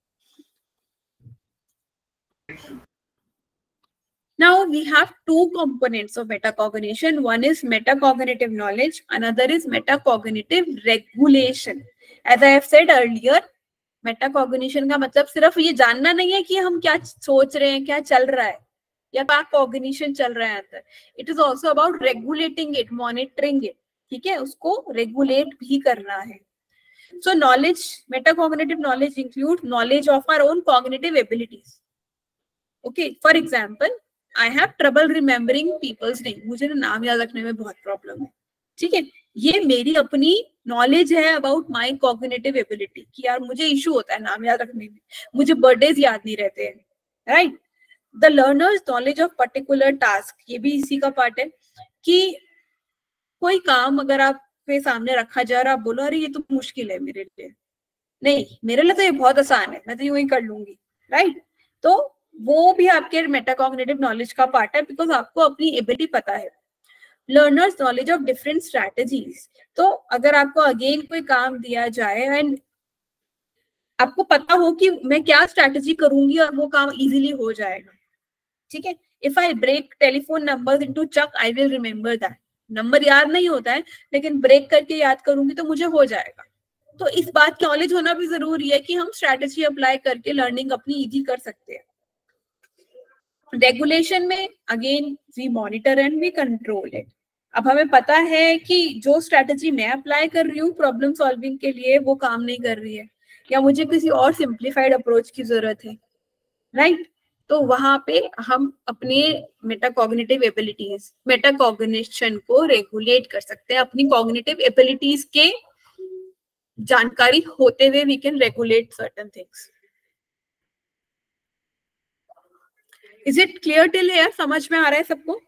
Speaker 1: Now we have two components of metacognition. One is metacognitive knowledge, another is metacognitive regulation. As I have said earlier, metacognition का मतलब सिर्फ ये जानना नहीं है कि हम क्या सोच रहे हैं, क्या चल रहा है, या क्या कॉग्निशन चल रहा है अंदर। It is also about regulating it, monitoring it, ठीक है, उसको रेगुलेट भी करना है। So knowledge, metacognitive knowledge includes knowledge of our own cognitive abilities. Okay, for example, I have trouble remembering people's name. मुझे नाम याद रखने में बहुत प्रॉब्लम है, ठीक है, ये मेरी अपनी नॉलेज है अबाउट माई कॉग्निटिव एबिलिटी कि यार मुझे इशू होता है नाम याद रखने में, मुझे बर्थडेज याद नहीं रहते हैं, right. The learners knowledge of particular task, ये भी इसी का पार्ट है कि कोई काम अगर आप सामने रखा जा रहा, आप बोलो अरे ये तो मुश्किल है मेरे लिए, नहीं मेरे लिए तो ये बहुत आसान है, मैं तो यूं ही कर लूंगी, राइट। तो वो भी आपके मेटाकॉग्निटिव नॉलेज का पार्ट है, बिकॉज आपको अपनी एबिलिटी पता है। Learners knowledge of different strategies, तो अगर आपको अगेन कोई काम दिया जाए एंड आपको पता हो कि मैं क्या स्ट्रैटेजी करूंगी और वो काम इजीली हो जाएगा, ठीक है। If I break telephone numbers into chunk, I will remember that. Number याद नहीं होता है लेकिन ब्रेक करके याद करूंगी तो मुझे हो जाएगा। तो इस बात की नॉलेज होना भी जरूरी है कि हम स्ट्रैटेजी अप्लाई करके लर्निंग अपनी इजी कर सकते हैं। रेगुलेशन में again we monitor and we control it. अब हमें पता है कि जो स्ट्रैटेजी मैं अप्लाई कर रही हूँ प्रॉब्लम सॉल्विंग के लिए वो काम नहीं कर रही है, या मुझे किसी और सिंप्लीफाइड अप्रोच की जरूरत है, राइट। तो वहां पे हम अपने मेटाकॉग्निटिव एबिलिटीज, मेटाकॉग्निशन को रेगुलेट कर सकते हैं। अपनी कॉग्निटिव एबिलिटीज के जानकारी होते हुए we can regulate certain things. Is it clear till here? समझ में आ रहा है सबको?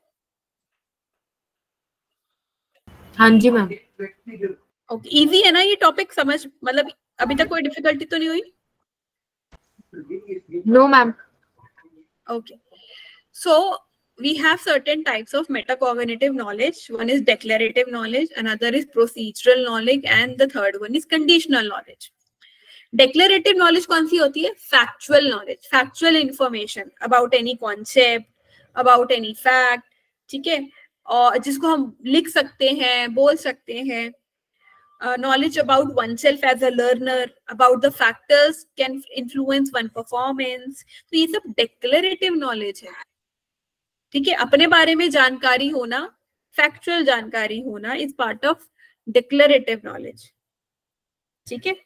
Speaker 2: हाँ जी मैम।
Speaker 1: ओके, इजी है ना ये टॉपिक? समझ, मतलब अभी तक कोई डिफिकल्टी तो नहीं हुई?
Speaker 2: No ma'am.
Speaker 1: Okay, so we have certain types of metacognitive knowledge. One is declarative knowledge, another is procedural knowledge, and the third one is conditional knowledge. Declarative knowledge कौन सी होती है? Factual knowledge, factual information about any concept, about any fact, ठीक है, और जिसको हम लिख सकते हैं, बोल सकते हैं. Knowledge about oneself as a learner, about the factors can influence one performance. तो ये सब declarative knowledge है. ठीक है, अपने बारे में जानकारी होना, फैक्चुअल जानकारी होना is part of declarative knowledge. ठीक है,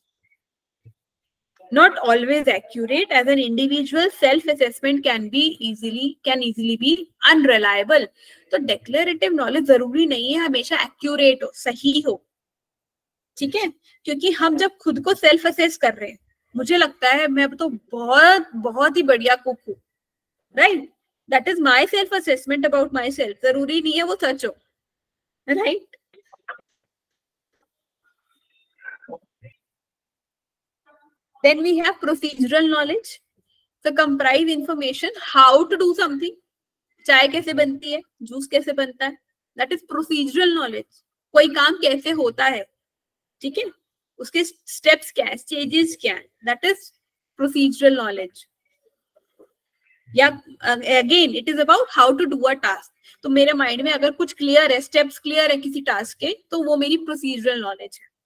Speaker 1: not always accurate. As an individual self assessment can easily be unreliable. तो डिक्लेरेटिव नॉलेज जरूरी नहीं है हमेशा एक्यूरेट हो, सही हो. ठीक है, क्योंकि हम जब खुद को सेल्फ असेस कर रहे हैं, मुझे लगता है मैं तो बहुत ही बढ़िया कुक हूँ, right? That is my self assessment about myself. जरूरी नहीं है वो सच हो, right? Then we have procedural knowledge. So comprise information how to do something. चाय कैसे बनती है, जूस कैसे बनता है, that is procedural knowledge. कोई काम कैसे होता है, ठीक है, उसके steps क्या है, stages क्या है, that is procedural knowledge. या again it is about how to do a task. तो मेरे माइंड में अगर कुछ क्लियर है, स्टेप्स क्लियर है किसी टास्क के, तो वो मेरी प्रोसीजरल नॉलेज है.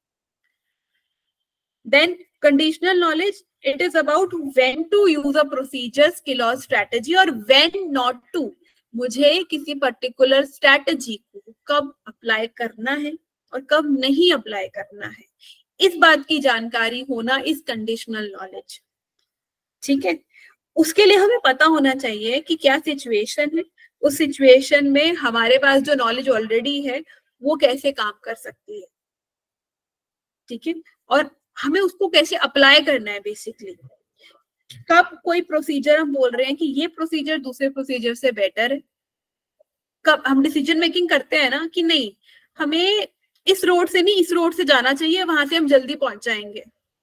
Speaker 1: Then conditional knowledge, it is about when to use a procedure, skill और स्ट्रेटजी, और व्हेन नॉट टू. मुझे किसी पर्टिकुलर स्ट्रेटजी को कब अप्लाई करना है और कब नहीं अप्लाई करना है, इस बात की जानकारी होना इज कंडीशनल नॉलेज. ठीक है, उसके लिए हमें पता होना चाहिए कि क्या सिचुएशन है, उस सिचुएशन में हमारे पास जो नॉलेज ऑलरेडी है वो कैसे काम कर सकती है. ठीक है, और हमें उसको कैसे अप्लाई करना है. बेसिकली कब कोई प्रोसीजर हम बोल रहे हैं कि ये प्रोसीजर दूसरे प्रोसीजर से बेटर है, कब हम डिसीजन मेकिंग करते हैं ना कि नहीं हमें इस रोड से नहीं इस रोड से जाना चाहिए, वहां से हम जल्दी पहुंच जाएंगे.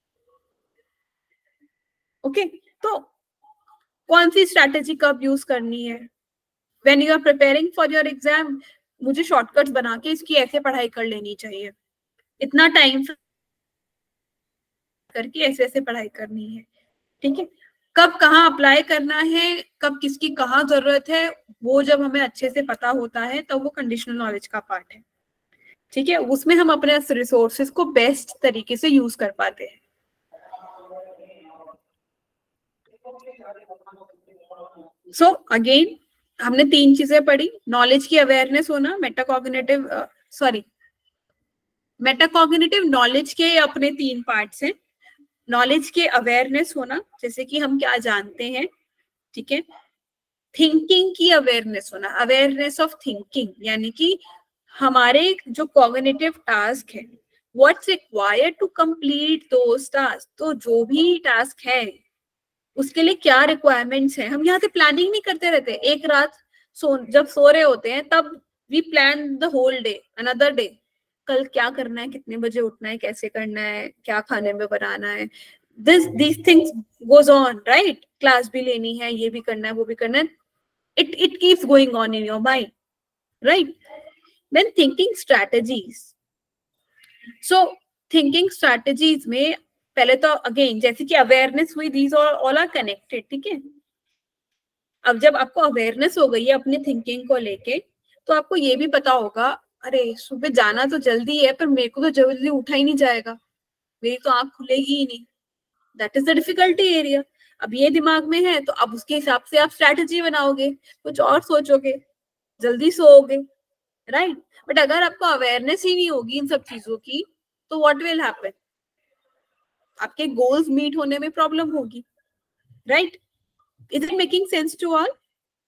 Speaker 1: ओके, तो कौन सी स्ट्रैटेजी कब यूज करनी है. When you are preparing for your exam, मुझे शॉर्टकट्स बना के इसकी ऐसे पढ़ाई कर लेनी चाहिए, इतना टाइम करके ऐसे ऐसे पढ़ाई करनी है. ठीक है, कब कहाँ अप्लाई करना है, कब किसकी कहाँ जरूरत है, वो जब हमें अच्छे से पता होता है तब वो कंडीशनल नॉलेज का पार्ट है. ठीक है, उसमें हम अपने रिसोर्सेज को बेस्ट तरीके से यूज कर पाते हैं. सो अगेन हमने 3 चीजें पढ़ी. नॉलेज की अवेयरनेस होना, मेटाकॉग्निटिव नॉलेज के अपने 3 पार्ट्स हैं. नॉलेज के अवेयरनेस होना, जैसे कि हम क्या जानते हैं. ठीक है, थिंकिंग की अवेयरनेस होना, अवेयरनेस ऑफ थिंकिंग, यानी कि हमारे जो कॉग्निटिव टास्क है, what's required to complete those task. तो जो भी टास्क है उसके लिए क्या रिक्वायरमेंट्स हैं. हम यहाँ से प्लानिंग नहीं करते रहते. एक रात जब सो रहे होते हैं तब we plan the whole day, another day, कल क्या करना है, कितने बजे उठना है, कैसे करना है, क्या खाने में बनाना है. these things goes on, right? Class भी लेनी है, ये भी करना है, वो भी करना है. It keeps going on in your mind, right? Then thinking strategies. So thinking strategies में पहले तो अगेन जैसे कि अवेयरनेस हुई, these all are connected. ठीक है, अब जब आपको अवेयरनेस हो गई है अपनी थिंकिंग को लेके, तो आपको ये भी पता होगा, अरे सुबह जाना तो जल्दी है पर मेरे को तो जल्दी उठा ही नहीं जाएगा, मेरी तो आंख खुलेगी ही नहीं. That is the difficulty area. अब ये दिमाग में है तो अब उसके हिसाब से आप स्ट्रैटेजी बनाओगे, कुछ और सोचोगे, जल्दी सोओगे, राइट? बट अगर आपको अवेयरनेस ही नहीं होगी इन सब चीजों की, तो व्हाट विल हैपन? आपके गोल्स मीट होने में प्रॉब्लम होगी, right? Is it making sense to all?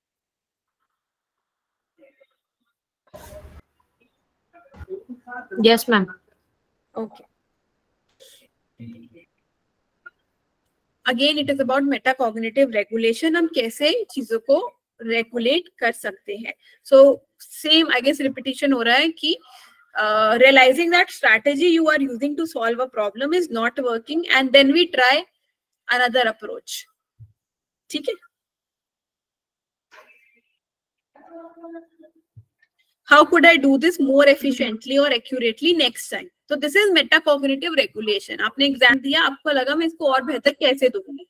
Speaker 2: Yes, ma'am.
Speaker 1: Okay. Again, it is about metacognitive regulation. हम कैसे चीजों को रेगुलेट कर सकते हैं. So same, I guess repetition हो रहा है कि realizing that strategy you are using to solve a problem is not working, and then we try another approach. ठीक है? How could I do this more efficiently or accurately next time? So this is metacognitive regulation. आपने exam दिया, आपको लगा मैं इसको और बेहतर कैसे दूंगी.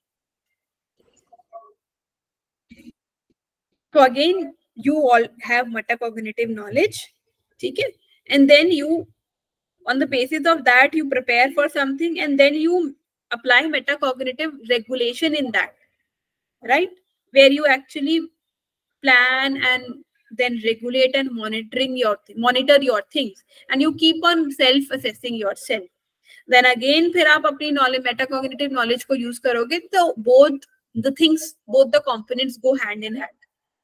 Speaker 1: So again, you all have metacognitive knowledge, ठीक है? And then you, on the basis of that, you prepare for something, and then you apply metacognitive regulation in that, right? Where you actually plan and then regulate and monitor your things, and you keep on self-assessing yourself. Then again, फिर आप अपनी knowledge, metacognitive knowledge को use करोगे, तो both the components go hand in hand.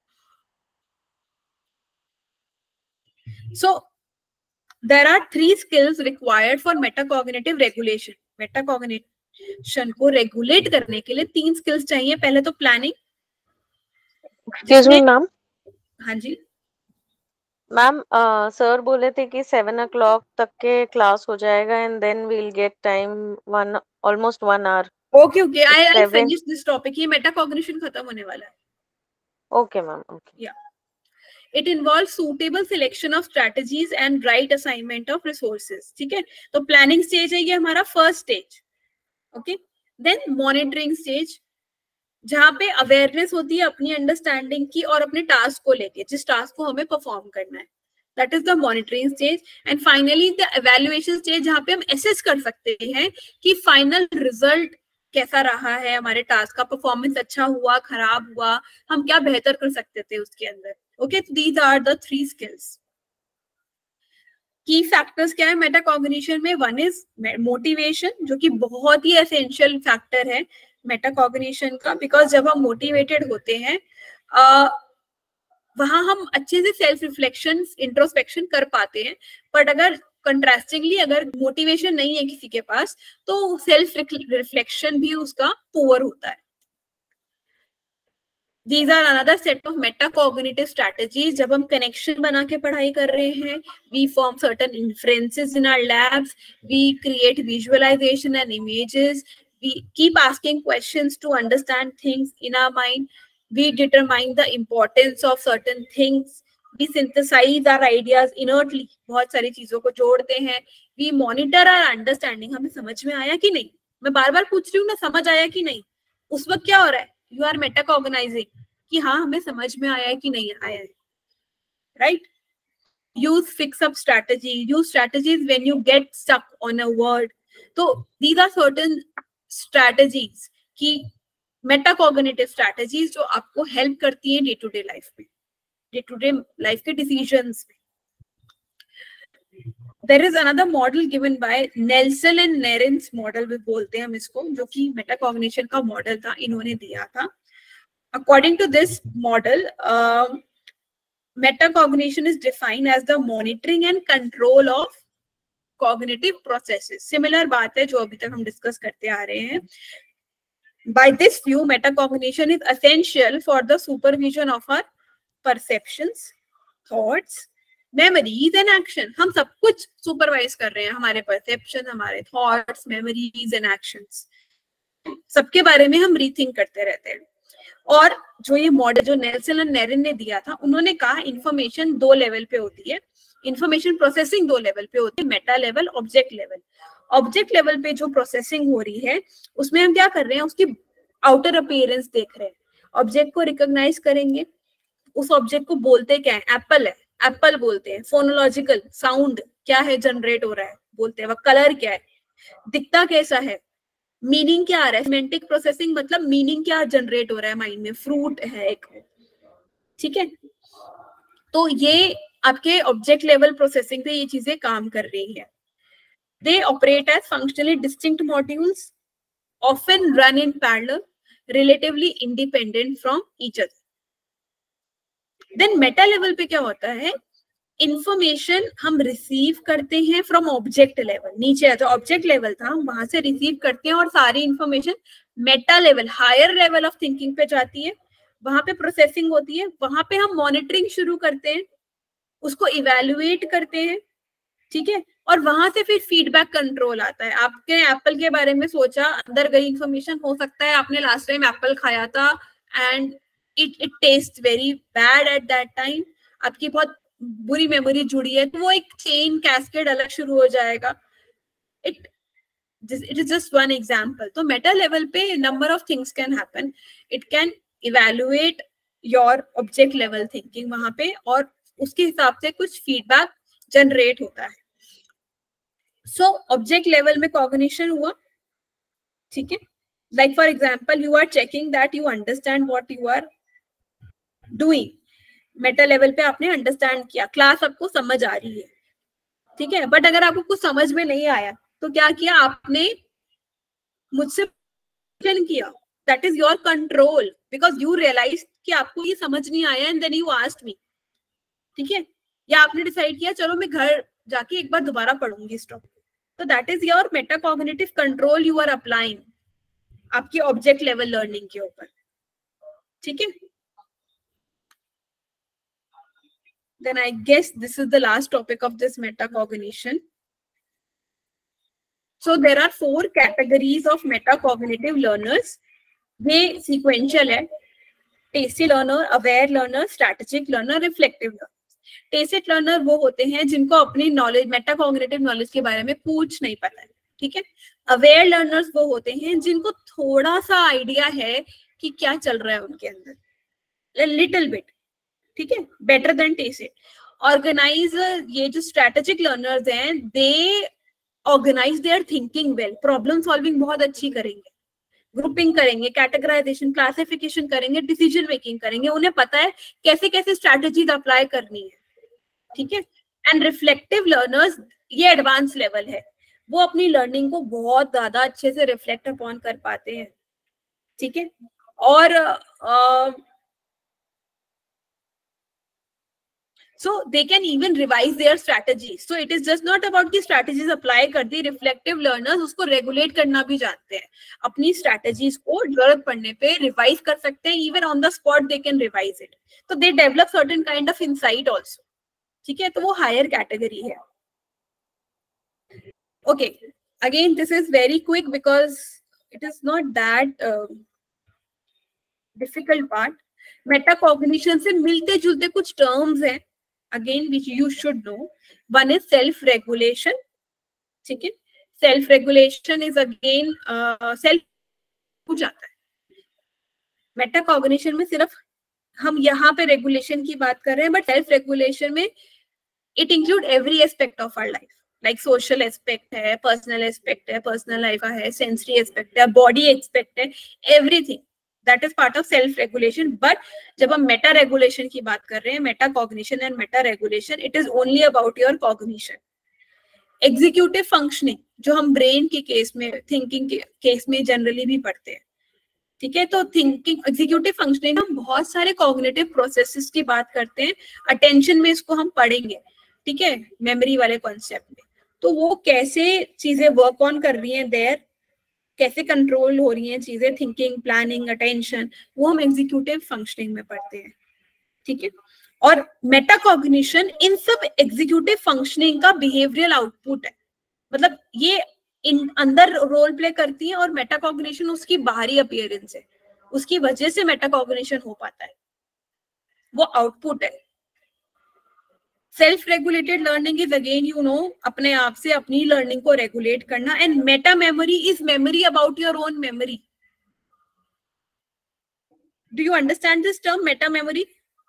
Speaker 1: So there are 3 skills required for metacognitive regulation. Metacognition को regulate करने के लिए 3 skills चाहिए. पहले तो planning.
Speaker 6: Excuse me, ma'am.
Speaker 1: हाँ जी.
Speaker 6: मैम सर बोले थे कि 7 o'clock तक के क्लास हो जाएगा and then we'll get time almost 1 hour.
Speaker 1: Okay. I'll finish this topic. ये metacognition खत्म होने वाला है.
Speaker 6: Okay, ma'am. Okay.
Speaker 1: Yeah. It involves suitable selection of strategies and right assignment of resources. ठीक है? तो planning stage है ये हमारा first stage. Okay. Then monitoring stage, जहाँ पे अवेयरनेस होती है अपनी अंडरस्टैंडिंग की और अपने टास्क को लेके, जिस टास्क को हमें परफॉर्म करना है. That is the monitoring stage. And finally the evaluation stage, जहाँ पे हम एसेस कर सकते हैं कि फाइनल रिजल्ट कैसा रहा है, हमारे टास्क का परफॉर्मेंस अच्छा हुआ, खराब हुआ, हम क्या बेहतर कर सकते थे उसके अंदर. Okay, these are the 3 skills. Key factors क्या है मेटाकॉग्निशन में? वन इज मोटिवेशन, जो कि बहुत ही एसेंशियल फैक्टर है मेटाकॉग्निशन का, बिकॉज जब हम मोटिवेटेड होते हैं वहां हम अच्छे से सेल्फ रिफ्लेक्शन, इंट्रोस्पेक्शन कर पाते हैं. बट अगर कंट्रास्टिंगली अगर मोटिवेशन नहीं है किसी के पास, तो सेल्फ रिफ्लेक्शन भी उसका पुअर होता है. These are another set of metacognitive strategies. जब हम connection बना के पढ़ाई कर रहे हैं, we form certain inferences in our labs, we create visualization and images, we keep asking questions to understand things in our mind, we determine the importance of certain things, we synthesize our ideas inertly, बहुत सारी चीजों को जोड़ते हैं, we monitor our understanding, हमें समझ में आया कि नहीं. मैं बार बार पूछ रही हूँ ना, समझ आया कि नहीं. उस वक्त क्या हो रहा है? You are metacognizing कि हाँ हमें समझ में आया है कि नहीं आया है. Right? Use fix-up strategy. Use strategies when you get stuck on a word. So these are certain strategies कि metacognitive strategies जो आपको help करती हैं day-to-day life में, day-to-day life के decisions में. There is another model given by Nelson and Naren's model, भी बोलते हैं हम इसको, जो कि metacognition का model था, इन्होंने दिया था. According to this model, metacognition is defined as the monitoring and control of cognitive processes. Similar बात है जो अभी तक हम discuss करते आ रहे हैं. By this view, metacognition is essential for the supervision of our perceptions, thoughts, memories and action. हम सब कुछ supervise कर रहे हैं, हमारे perception, हमारे thoughts, memories and actions. सबके बारे में हम rethink करते रहते हैं. और जो ये मॉडल जो नेल्सन और नेरिन ने दिया था, उन्होंने कहा इंफॉर्मेशन 2 लेवल पे होती है, इंफॉर्मेशन प्रोसेसिंग 2 लेवल पे होती है, meta level, object level. Object level पे जो प्रोसेसिंग हो रही है उसमें हम क्या कर रहे हैं, उसकी आउटर अपीयरेंस देख रहे हैं, ऑब्जेक्ट को रिकॉग्नाइज करेंगे, उस ऑब्जेक्ट को बोलते क्या है, एप्पल है, एप्पल बोलते हैं. फोनोलॉजिकल साउंड क्या है, जनरेट हो रहा है, बोलते हैं. वह कलर क्या है, दिखता कैसा है, मीनिंग क्या आ रहा है, सिमेंटिक प्रोसेसिंग मतलब मीनिंग क्या जनरेट हो रहा है माइंड में, फ्रूट है एक, ठीक है. तो ये आपके ऑब्जेक्ट लेवल प्रोसेसिंग पे ये चीजें काम कर रही है. They operate as functionally distinct modules, often run in parallel, relatively independent from each other. Then meta level पे क्या होता है, इंफॉर्मेशन हम रिसीव करते हैं फ्रॉम ऑब्जेक्ट लेवल. नीचे जो ऑब्जेक्ट लेवल था वहां से रिसीव करते हैं और सारी information meta level, higher level of thinking पे जाती है, वहां पे प्रोसेसिंग होती है, वहां पे हम मॉनिटरिंग शुरू करते हैं, उसको इवेल्युएट करते हैं, ठीक है. और वहां से फिर फीडबैक कंट्रोल आता है. आपके एप्पल के बारे में सोचा, अंदर गई इंफॉर्मेशन, हो सकता है आपने लास्ट टाइम एप्पल खाया था and it tastes very bad at that time, आपकी बहुत बुरी मेमोरी जुड़ी है, तो वो एक चेन कैस्केड अलग शुरू हो जाएगा. It is just one example. तो मेटा लेवल पे number of things can happen. It can evaluate your object level thinking वहां पे, और उसके हिसाब से कुछ फीडबैक जनरेट होता है. सो ऑब्जेक्ट लेवल में कॉग्निशन हुआ, ठीक है. Like for example, you are checking that you understand what you are doing. Meta level पे आपने अंडरस्टैंड किया, क्लास आपको समझ आ रही है, ठीक है. बट अगर आपको कुछ समझ में नहीं आया तो क्या किया आपने? मुझसे क्वेश्चन किया. That is your control, because you realize कि आपको ये समझ नहीं आया and then you asked me, ठीक है. या आपने डिसाइड किया चलो मैं घर जाके एक बार दोबारा पढ़ूंगी इस टॉपिक. तो that is your metacognitive control you are applying आपकी ऑब्जेक्ट लेवल लर्निंग के ऊपर, ठीक है. Then I guess this is the last topic of this metacognition. So there are 4 categories of metacognitive learners. ये sequential है. Tacit learner, aware learner, strategic learner, reflective learner. Tacit learner वो होते हैं जिनको अपनी नॉलेज, मेटाकॉग्निटिव नॉलेज के बारे में कुछ नहीं पता है, ठीक है. अवेयर लर्नर्स वो होते हैं जिनको थोड़ा सा आइडिया है कि क्या चल रहा है उनके अंदर, लिटिल बिट, ठीक है. Better than tacit. ऑर्गेनाइज, ये जो स्ट्रेटेजिक लर्नर्स हैं, they organize their thinking well. Problem solving बहुत अच्छी करेंगे, ग्रुपिंग करेंगे, कैटेगराइजेशन, क्लासिफिकेशन करेंगे, डिसीजन मेकिंग करेंगे. उन्हें पता है कैसे कैसे स्ट्रैटेजीज अप्लाई करनी है, ठीक है. एंड रिफ्लेक्टिव लर्नर्स, ये एडवांस लेवल है. वो अपनी लर्निंग को बहुत ज्यादा अच्छे से रिफ्लेक्ट अपॉन कर पाते हैं, ठीक है. और so they can even revise their strategies. So it is just not about की strategies apply कर दी. Reflective learners उसको regulate करना भी जानते हैं. अपनी strategies को जरूरत पड़ने पे revise कर सकते हैं. Even on the spot they can revise it. So they develop certain kind of insight also. ठीक है, तो वो higher category है. Okay, again this is very quick because it is not that difficult part. Metacognition से मिलते जुलते कुछ terms हैं again which you should know. One is self regulation, ठीक है. self regulation is again self हो जाता है. मेटाकॉग्निशन में सिर्फ हम यहाँ पे रेगुलेशन की बात कर रहे हैं, बट सेल्फ रेगुलेशन में it include every aspect of our life. Like social aspect है, पर्सनल एस्पेक्ट है, पर्सनल लाइफ है, सेंसरी एस्पेक्ट है, बॉडी एस्पेक्ट है, everything that is part of self regulation. but जब हम मेटा रेगुलेशन की बात कर रहे हैं, meta cognition and meta regulation, it is only about your cognition. Executive functioning जो हम ब्रेन के केस में, थिंकिंग के केस में जनरली भी पढ़ते हैं, ठीक है. तो थिंकिंग, एग्जीक्यूटिव फंक्शनिंग, हम बहुत सारे कॉग्निटिव प्रोसेसेस की बात करते हैं. अटेंशन में इसको हम पढ़ेंगे, ठीक है, मेमोरी वाले कॉन्सेप्ट में. तो वो कैसे चीजें वर्क ऑन कर रही हैं देयर, कैसे कंट्रोल हो रही हैं चीजें, थिंकिंग, प्लानिंग, अटेंशन, वो हम एग्जीक्यूटिव फंक्शनिंग में पढ़ते हैं, ठीक है. और मेटाकॉग्निशन इन सब एग्जीक्यूटिव फंक्शनिंग का बिहेवियरल आउटपुट है. मतलब ये इन अंदर रोल प्ले करती है और मेटाकॉग्निशन उसकी बाहरी अपीयरेंस है, उसकी वजह से मेटाकॉग्निशन हो पाता है, वो आउटपुट है. Self regulated learning is again you know अपने आप से अपनी लर्निंग को रेगुलेट करना. And meta memory is memory about your own memory. Do you understand this term meta memory?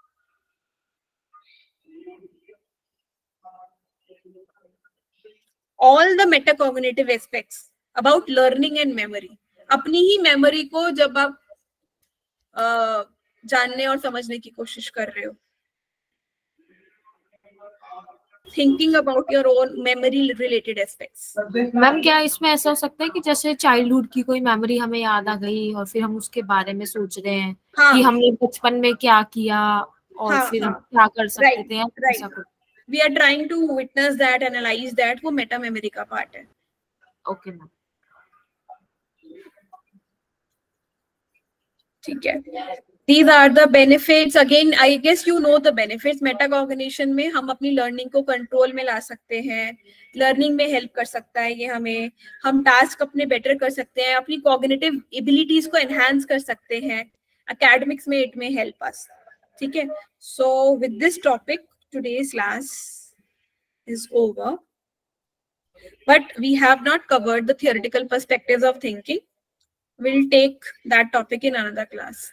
Speaker 1: All the metacognitive aspects about learning and memory. अपनी ही memory को जब आप जानने और समझने की कोशिश कर रहे हो, thinking about your own memory related aspects.
Speaker 2: Ma'am क्या इसमें ऐसा हो सकता है कि जैसे चाइल्डहुड की कोई मेमोरी हमें याद आ गई और फिर हम उसके बारे में सोच रहे हैं कि हमने बचपन में क्या किया और फिर हम क्या कर सकते थे, ऐसा कुछ.
Speaker 1: We are trying to witness that, analyze that. वो मेटा मेमोरी का पार्ट है.
Speaker 2: ओके मैम,
Speaker 1: ठीक है. These are the benefits. Again, I guess you know the benefits. Metacognition में हम अपनी लर्निंग को कंट्रोल में ला सकते हैं, लर्निंग में हेल्प कर सकता है ये हमें, हम टास्क अपने बेटर कर सकते हैं, अपनी कॉग्निटिव एबिलिटीज को एनहांस कर सकते हैं. एकेडमिक्स में इट में हेल्प अस, ठीक है. So with this topic, today's class is over. But we have not covered the theoretical perspectives of thinking. We'll take that topic in another class.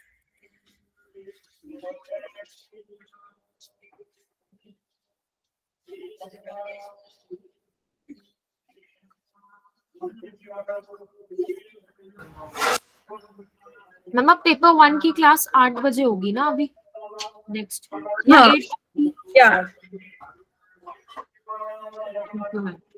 Speaker 2: Ma'am अब paper 1 की class 8 बजे होगी ना अभी next?
Speaker 1: Yeah.